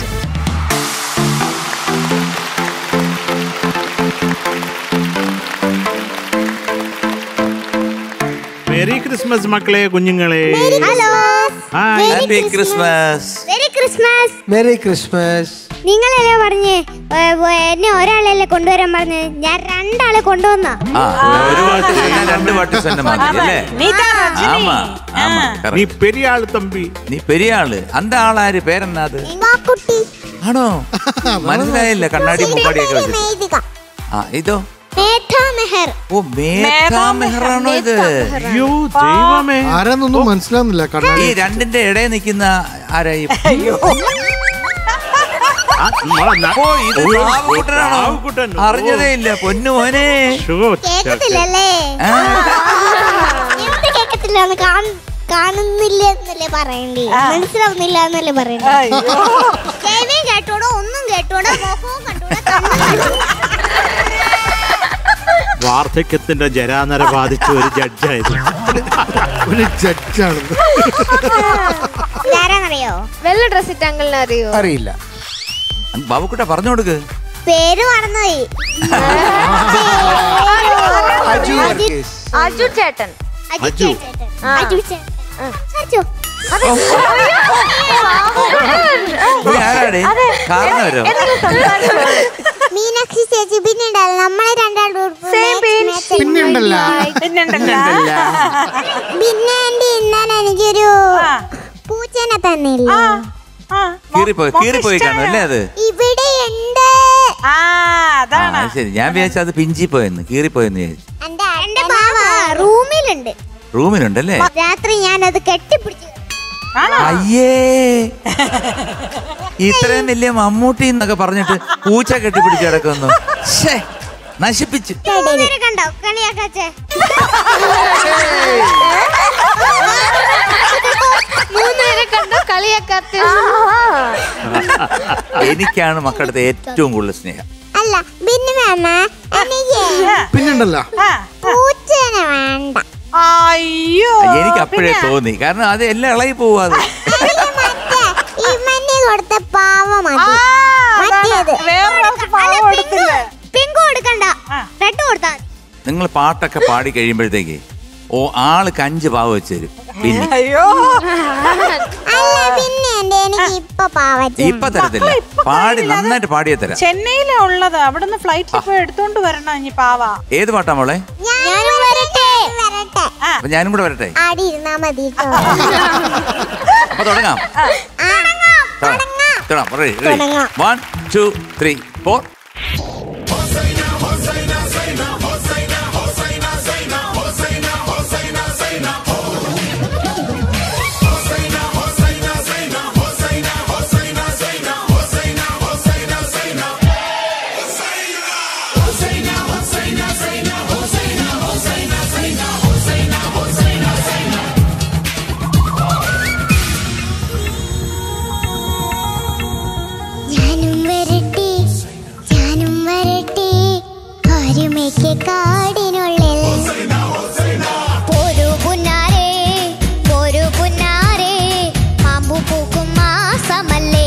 മേരി ക്രിസ്മസ് മക്കളെ, കുഞ്ഞുങ്ങളെ. Hello, happy Christmas. Merry Christmas. Merry Christmas. നിങ്ങളല്ലേ പറഞ്ഞേ എന്നെ ഒരാളല്ലേ കൊണ്ടുവരാൻ പറഞ്ഞത്? ഞാൻ രണ്ടാളെ കൊണ്ടുവന്ന. ഒരു പാട്ട് രണ്ട് പാട്ട് തന്നെ മതി അല്ലേ? ആമാ ആമാ. നീ പെരിയ ആള് തമ്പി, നീ പെരിയ ആള്. അന്ത ആളാര്? പേരെന്നാത്? ആണോ? മനസ്സിലായില്ല. കണ്ണാടി മുക്കാടിയൊക്കെ വെച്ചിട്ട്. ആ ഇതോ? ഓ, മേധാ മെഹറാണോ ഇത്? അയ്യോ ദൈവമേ, ആരാന്നൊന്നും മനസ്സിലാവുന്നില്ല. ഈ രണ്ടിന്റെ ഇടയിൽ നിൽക്കുന്ന ആരായി? ഓ, ഇത് ബാബുക്കുട്ടനാണോ? അറിഞ്ഞതേ ഇല്ല പൊന്നു മോനെ. കേക്കത്തില്ലല്ലേ? കേക്കത്തില്ല, കാണുന്നില്ല എന്നല്ലേ പറയണ്ടേ? മനസ്സിലാവുന്നില്ല എന്നല്ലേ പറയണ്ടേ? ചെവിയും കേട്ടോടോ, ഒന്നും കേട്ടോടോ, മുഖവും കണ്ടോടോ, കണ്ണും കണ്ടോടോ. വാർദ്ധക്യത്തിന്റെ ജരാനര ബാധിച്ച ഒരു ജഡ്ജായത്. ഒരു ജഡ്ജാണ്. ആരാന്നറിയോ? വെള്ള ഡ്രസ് ഇട്ട അങ്കിളിനെ അറിയോ? അറിയില്ല. ബാബുക്കുട്ട പറഞ്ഞു കൊടുക്ക്. പേര് മറന്നുപോയി. അജു വർഗീസ്. അജു ചേട്ടൻ. അജു ചേട്ടൻ. അജു ചേട്ടൻ. അജു. മീനാക്ഷി ചേച്ചി പിന്നെ നമ്മളെ രണ്ടാളും പിന്നെ ഉണ്ടല്ലോ. പിന്നെ ഇന്നാണ് എനിക്കൊരു പൂച്ചനെ തന്നില്ല. കീറിപ്പോയി കീറിപ്പോയി കാണും അല്ലേ? അത് ഇവിടെ ഉണ്ട്. ശരി, ഞാൻ വിചാരിച്ചു അത് പിഞ്ചി പോയെന്ന്, കീറിപ്പോയെന്ന് വിചാരിച്ചു. റൂമിലുണ്ട്. റൂമിലുണ്ടല്ലേ? രാത്രി ഞാനത് കെട്ടിപ്പിടിച്ചു. അയ്യേ, ഇത്രയും വലിയ മമ്മൂട്ടി എന്നൊക്കെ പറഞ്ഞിട്ട് പൂച്ച കെട്ടിപ്പിടിച്ച് കിടക്കുന്നു. നശിപ്പിച്ച്. കണ്ടോ കളിയാക്കാച്ചേ മൂന്നുപേരെ കണ്ടോ കളിയാക്കാത്ത. എനിക്കാണ് മക്കളുടെ ഏറ്റവും കൂടുതൽ സ്നേഹം. അല്ല പിന്നെ മാമ എനിക്ക് പിന്നുണ്ടല്ലോ പൂച്ചേനെ വേണ്ട. അയ്യോ എനിക്ക് അപ്പോഴേ തോന്നി, കാരണം അത് എല്ലാം ഇളകി പോവാതെ. ഈ മഞ്ഞ കൊടുത്ത പാവ മതി. പിങ്ക് കൊടുക്കണ്ട, റെഡ് കൊടുത്താ. നിങ്ങൾ പാട്ടൊക്കെ പാടി കഴിയുമ്പോഴത്തേക്ക് ഓ ആൾക്ക് അഞ്ച് പാവ വെച്ച് തരും. പിന്നെ അയ്യോ അല്ല പിന്നെ എനിക്ക് ഇപ്പൊ പാവ ഇപ്പൊ തരത്തില്ല, പാടി നന്നായിട്ട് പാടിയേ തരാം. ചെന്നൈയിലെ ഉള്ളത്, അവിടുന്ന് ഫ്ലൈറ്റിൽ പോയി എടുത്തോണ്ട് വരണം ഇനി പാവ. ഏത് പാട്ടാ മോളെ? ഞാനും വരട്ടെ വരട്ടെ അപ്പൊ ഞാനും കൂടെ വരട്ടെ. ആടി ഇരുന്നാ മതി. അപ്പൊ തുടങ്ങാം. One two three four. കാടിനുള്ളിൽ പോരു പുന്നാരേ പോരു പുന്നാരേ മാമ്പു പൂക്കും മാസമല്ലേ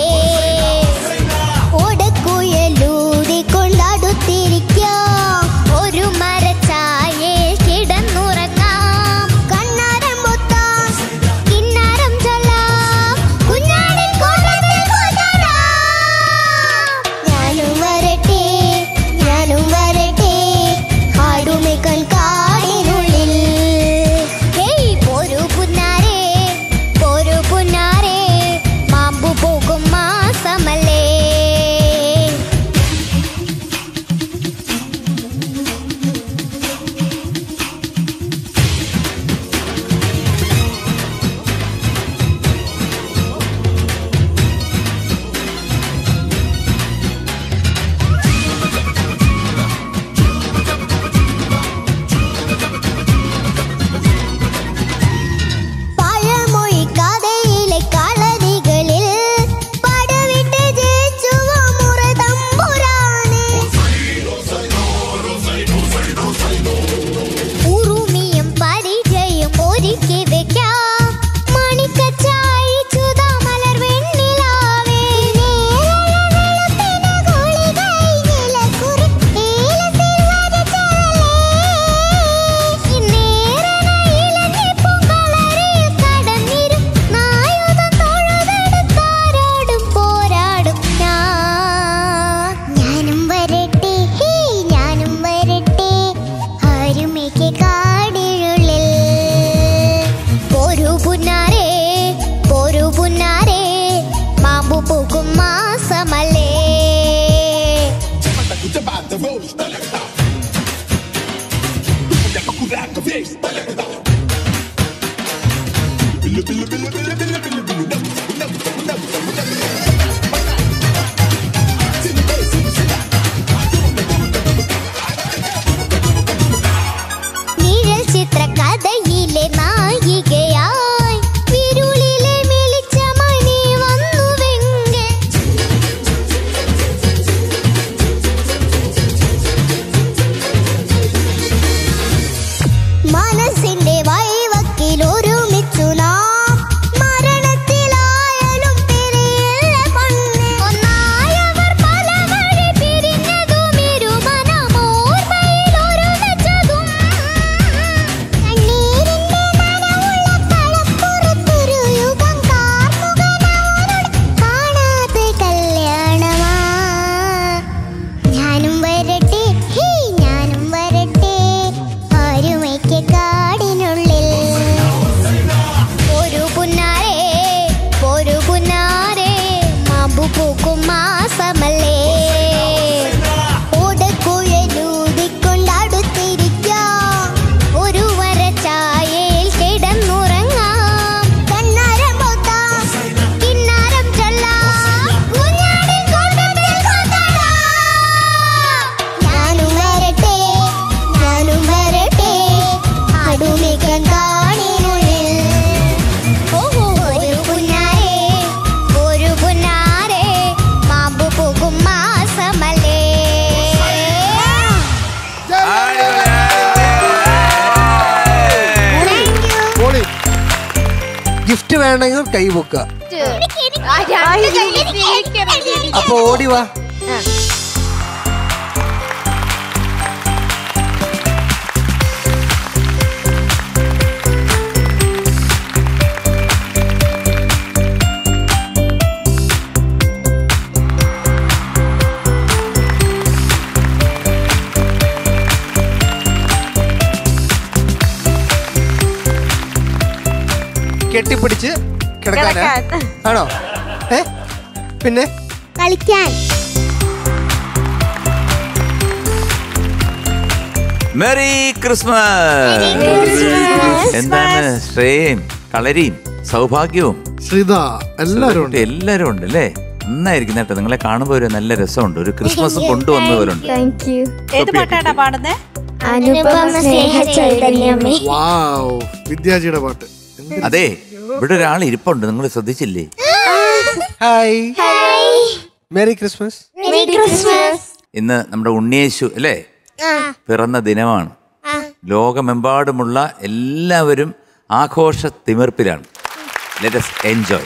ഓടക്കുഴലൂതി കൊണ്ടടുത്തിരിക്കാം ഒരു മരച്ചായയിൽ കിടന്നുറങ്ങാം കണ്ണാരം പൊത്താം കിന്നാരം ചൊല്ലാം കുഞ്ഞാടിൻ കൂട്ടത്തിൽ കൂട്ടരാം ഞാനും വരട്ടെ ഞാനും വരട്ടെ കാടിനുള്ളിൽ ഹേയ് പോരു പുന്നാരേ പോരു പുന്നാരേ മാമ്പു പോകും മാസമല്ലേ ഞാനും വരട്ടെ വേണമെങ്കിൽ കൈ പൊക്ക. അപ്പൊ ഓടി വാ. കെട്ടിപ്പിടിച്ച് കിടക്കാനാ ആണോ? ഏ പിന്നെ കളിക്കാൻ. Merry Christmas. എന്താണ് ശ്രേയയും കളരിയും സൗഭാഗ്യവും ശ്രീത എല്ലാരും ഉണ്ട്. എല്ലാരും ഉണ്ട് അല്ലേ? നന്നായിരിക്കും കേട്ടോ. നിങ്ങളെ കാണുമ്പോ ഒരു നല്ല രസമുണ്ട്. ഒരു ക്രിസ്മസ് കൊണ്ടുവന്ന പോലെ ഉണ്ട്. ഏത് പാട്ടാണ് പാടുന്നേ? വിദ്യാജിയുടെ പാട്ട്. അതെ, ഇവിടെ ഒരാൾ ഇരിപ്പുണ്ട്, നിങ്ങൾ ശ്രദ്ധിച്ചില്ലേ? Hi, merry Christmas. ഇന്ന് നമ്മുടെ ഉണ്ണിയേശു അല്ലേ പിറന്ന ദിനമാണ്. ലോകമെമ്പാടുമുള്ള എല്ലാവരും ആഘോഷ തിമിർപ്പിലാണ്. Let us enjoy.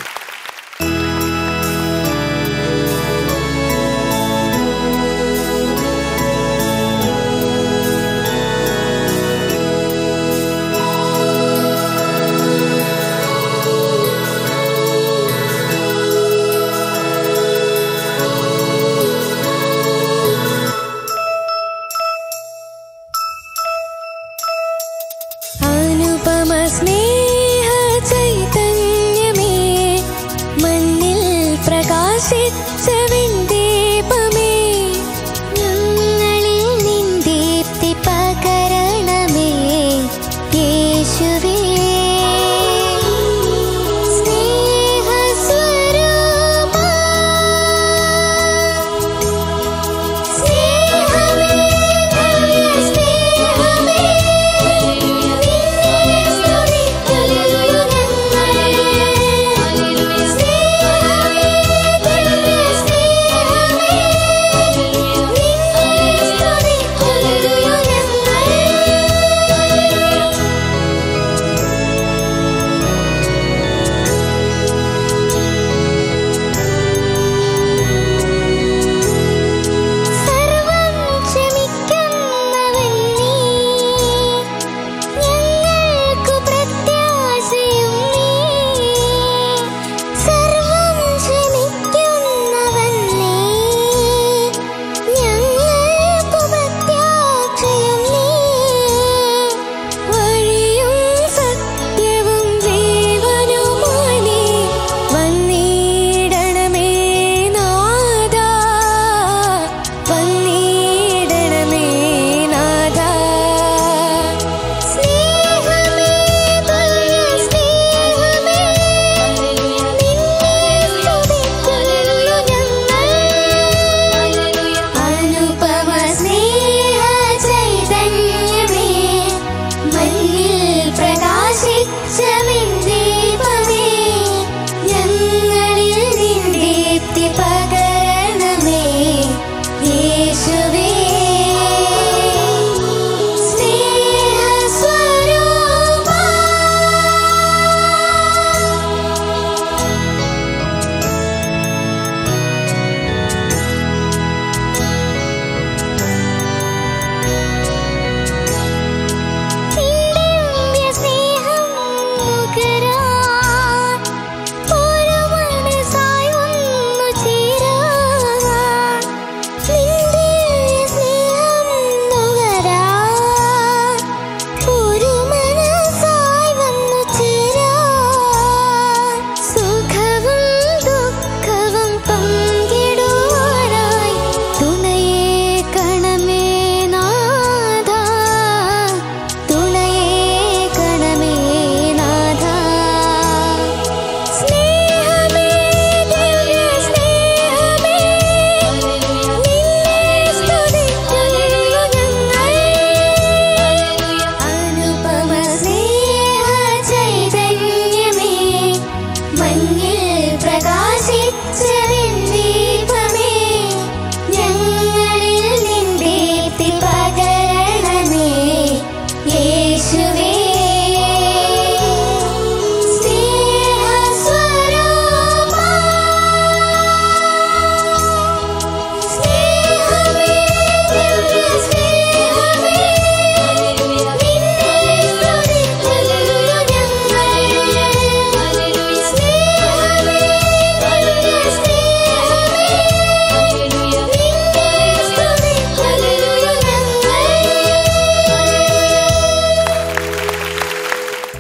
Hallelujah.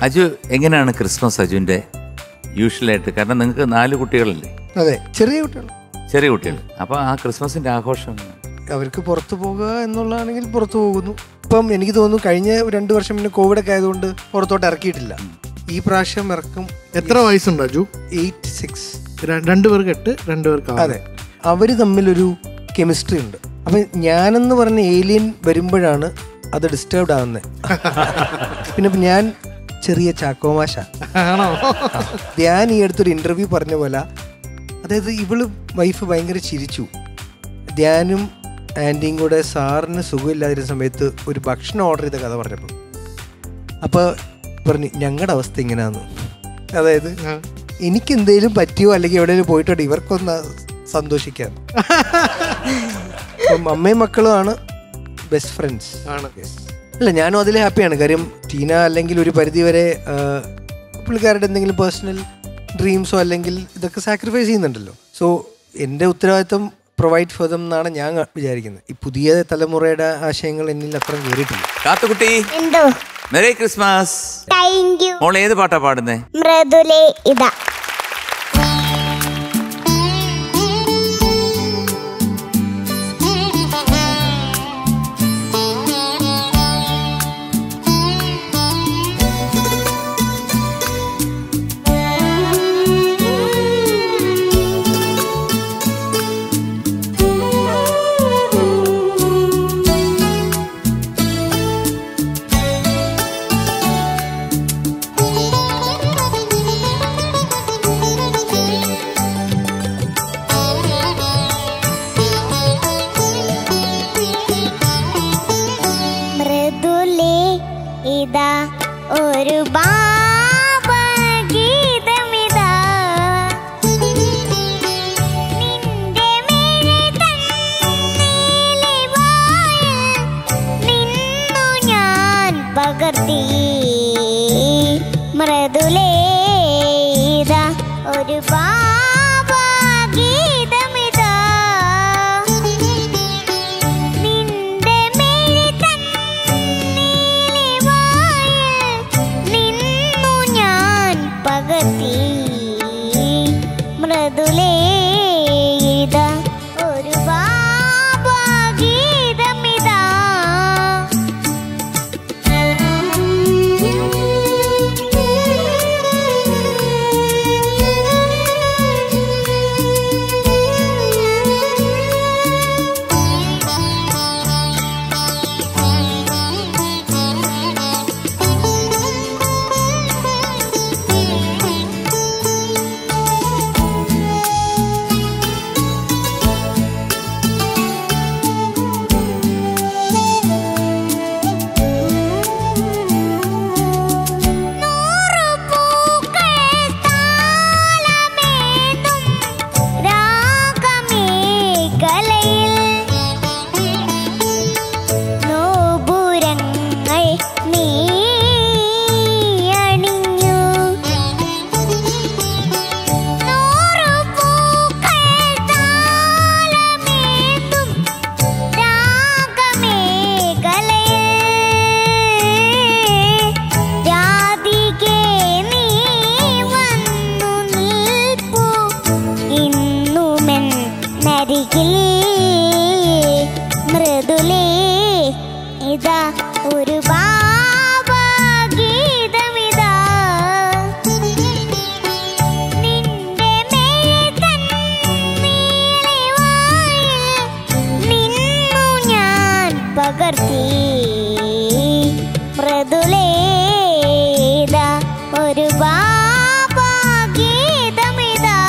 Aju എങ്ങനെയാണ് ക്രിസ്മസ് അജുവിന്റെ യൂഷ്വലായിട്ട്? കാരണം നിങ്ങൾക്ക് നാല് കുട്ടികളല്ലേ? അതെ, ചെറിയ കുട്ടികൾ. ചെറിയ കുട്ടികൾ. അപ്പൊ ആ ക്രിസ്മസിന്റെ ആഘോഷം അവർക്ക് പുറത്തു പോകുക എന്നുള്ളതാണെങ്കിൽ പുറത്തു പോകുന്നു. ഇപ്പം എനിക്ക് തോന്നുന്നു കഴിഞ്ഞ രണ്ടു വർഷം പിന്നെ കോവിഡ് ഒക്കെ ആയതുകൊണ്ട് പുറത്തോട്ട് ഇറക്കിയിട്ടില്ല. ഈ പ്രാവശ്യം ഇറക്കും. എത്ര വയസ്സുണ്ട് അജു? Eight six. രണ്ടുപേർക്ക് എട്ട്, രണ്ടുപേർക്ക്. അതെ, അവര് തമ്മിലൊരു കെമിസ്ട്രി ഉണ്ട്. അപ്പൊ ഞാനെന്ന് പറഞ്ഞ ഏലിയൻ വരുമ്പോഴാണ് അത് ഡിസ്റ്റർബ്ഡ് ആവുന്നത്. പിന്നെ ഞാൻ ചെറിയ ചാക്കോമാശ. ഞാൻ ഈ അടുത്തൊരു ഇന്റർവ്യൂ പറഞ്ഞ പോലെ, അതായത് ഇവള് വൈഫ് ഭയങ്കര ചിരിച്ചു. ധ്യാനും ആൻറ്റിയും കൂടെ സാറിന് സുഖമില്ലാതിരുന്ന സമയത്ത് ഒരു ഭക്ഷണം ഓർഡർ ചെയ്ത കഥ പറഞ്ഞപ്പോൾ അപ്പോൾ പറഞ്ഞു ഞങ്ങളുടെ അവസ്ഥ ഇങ്ങനെയാന്ന്. അതായത് എനിക്ക് എന്തെങ്കിലും പറ്റിയോ അല്ലെങ്കിൽ എവിടെയെങ്കിലും പോയിട്ടോ ഇവർക്കൊന്ന് സന്തോഷിക്കാൻ. അപ്പം അമ്മയും മക്കളും ആണ് ബെസ്റ്റ് ഫ്രണ്ട്സ് ആണ്. അല്ല, ഞാനും അതിൽ ഹാപ്പിയാണ്. കാര്യം ടീന അല്ലെങ്കിൽ ഒരു പരിധി വരെ പുള്ളിക്കാരുടെ എന്തെങ്കിലും പേഴ്സണൽ ഡ്രീംസോ അല്ലെങ്കിൽ ഇതൊക്കെ സാക്രിഫൈസ് ചെയ്യുന്നുണ്ടല്ലോ. സോ എൻ്റെ ഉത്തരവാദിത്വം പ്രൊവൈഡ് ഫോർ ദം എന്നാണ് ഞാൻ വിചാരിക്കുന്നത്. ഈ പുതിയ തലമുറയുടെ ആശയങ്ങൾ എന്നിൽ അത്ര കയറിയിട്ടില്ല. കാത്തുകുട്ടി, മെറി ക്രിസ്മസ്. Thank you. മോൾ ഏത് പാട്ടാ പാടുന്നേ? മൃദുലേ ഇതാ. ഇതാ ഒരു ഭാവഗീതമിതാ നിന്റെ മിഴി തന്നിലെ വായിൽ നിന്നു ഞാൻ പകർത്തി മൃദുലേ ഇതാ ഒരു ഭാവഗീതമിതാ നിന്റെ മിഴി തന്നിലെ വായിൽ നിന്നു ഞാൻ പകർത്തി മൃദുലേ ഇതാ ഒരു ഭാവഗീതമിതാ മൃദുലേ ഇതാ ഒരു ഭാവഗീതമിതാ നിന്റെ മിഴി തന്നിലെ വായിൽ നിന്നു ഞാൻ പകർത്തി മൃദുലേ ഇതാ ഒരു ഭാവഗീതമിതാ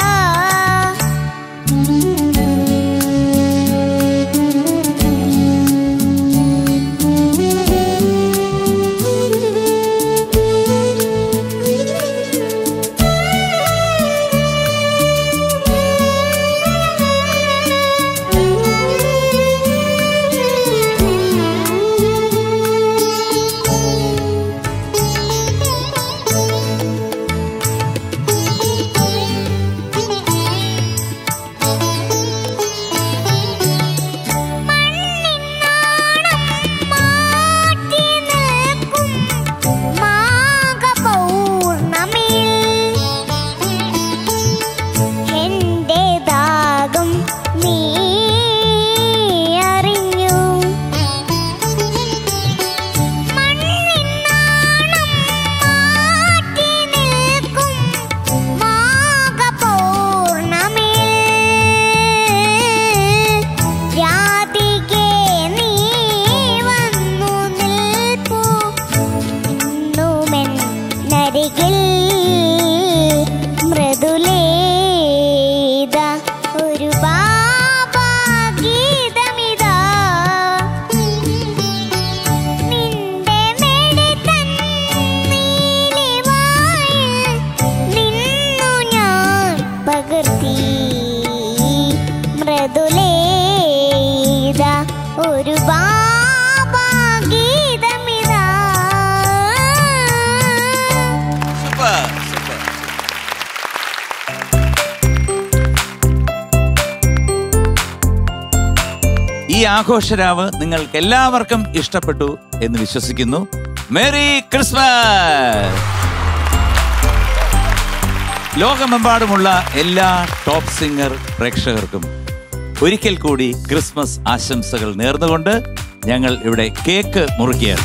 ഇതാ ഒരു ബാബാ ഗീതമിതാ. ഈ ആഘോഷരാവ് നിങ്ങൾക്ക് എല്ലാവർക്കും ഇഷ്ടപ്പെട്ടു എന്ന് വിശ്വസിക്കുന്നു. Merry Christmas. ലോകമെമ്പാടുമുള്ള എല്ലാ ടോപ്പ് സിംഗർ പ്രേക്ഷകർക്കും ഒരിക്കൽ കൂടി ക്രിസ്മസ് ആശംസകൾ നേർന്നുകൊണ്ട് ഞങ്ങൾ ഇവിടെ കേക്ക് മുറിക്കുകയാണ്.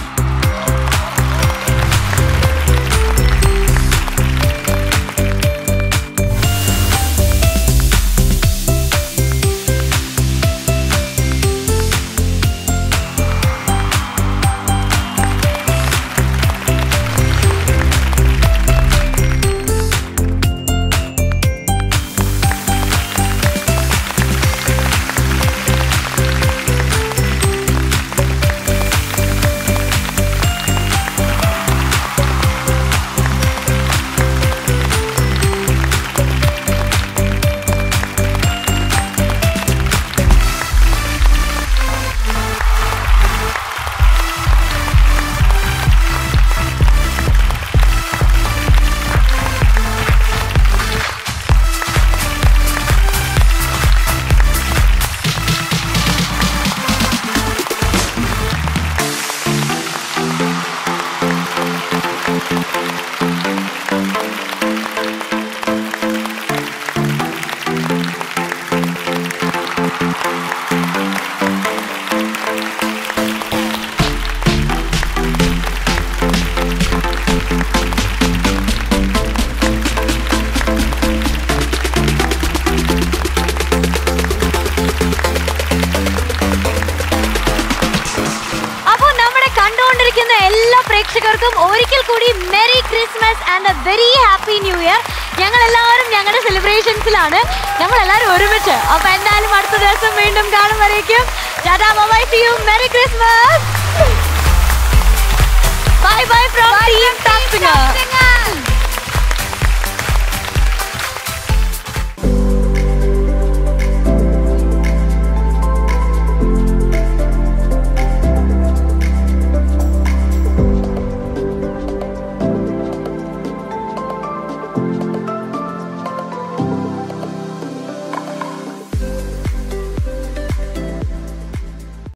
എല്ലാ പ്രേക്ഷകർക്കും ഒരിക്കൽ കൂടി merry Christmas and a very happy new year. ഞങ്ങൾ എല്ലാവരും ഞങ്ങളുടെ സെലിബ്രേഷൻസിലാണ്, ഞങ്ങൾ എല്ലാവരും ഒരുമിച്ച്. അപ്പൊ എന്തായാലും അടുത്ത ദിവസം വീണ്ടും കാണും വരേക്കും. Tata bye to you. Merry Christmas. Bye bye from team top singer.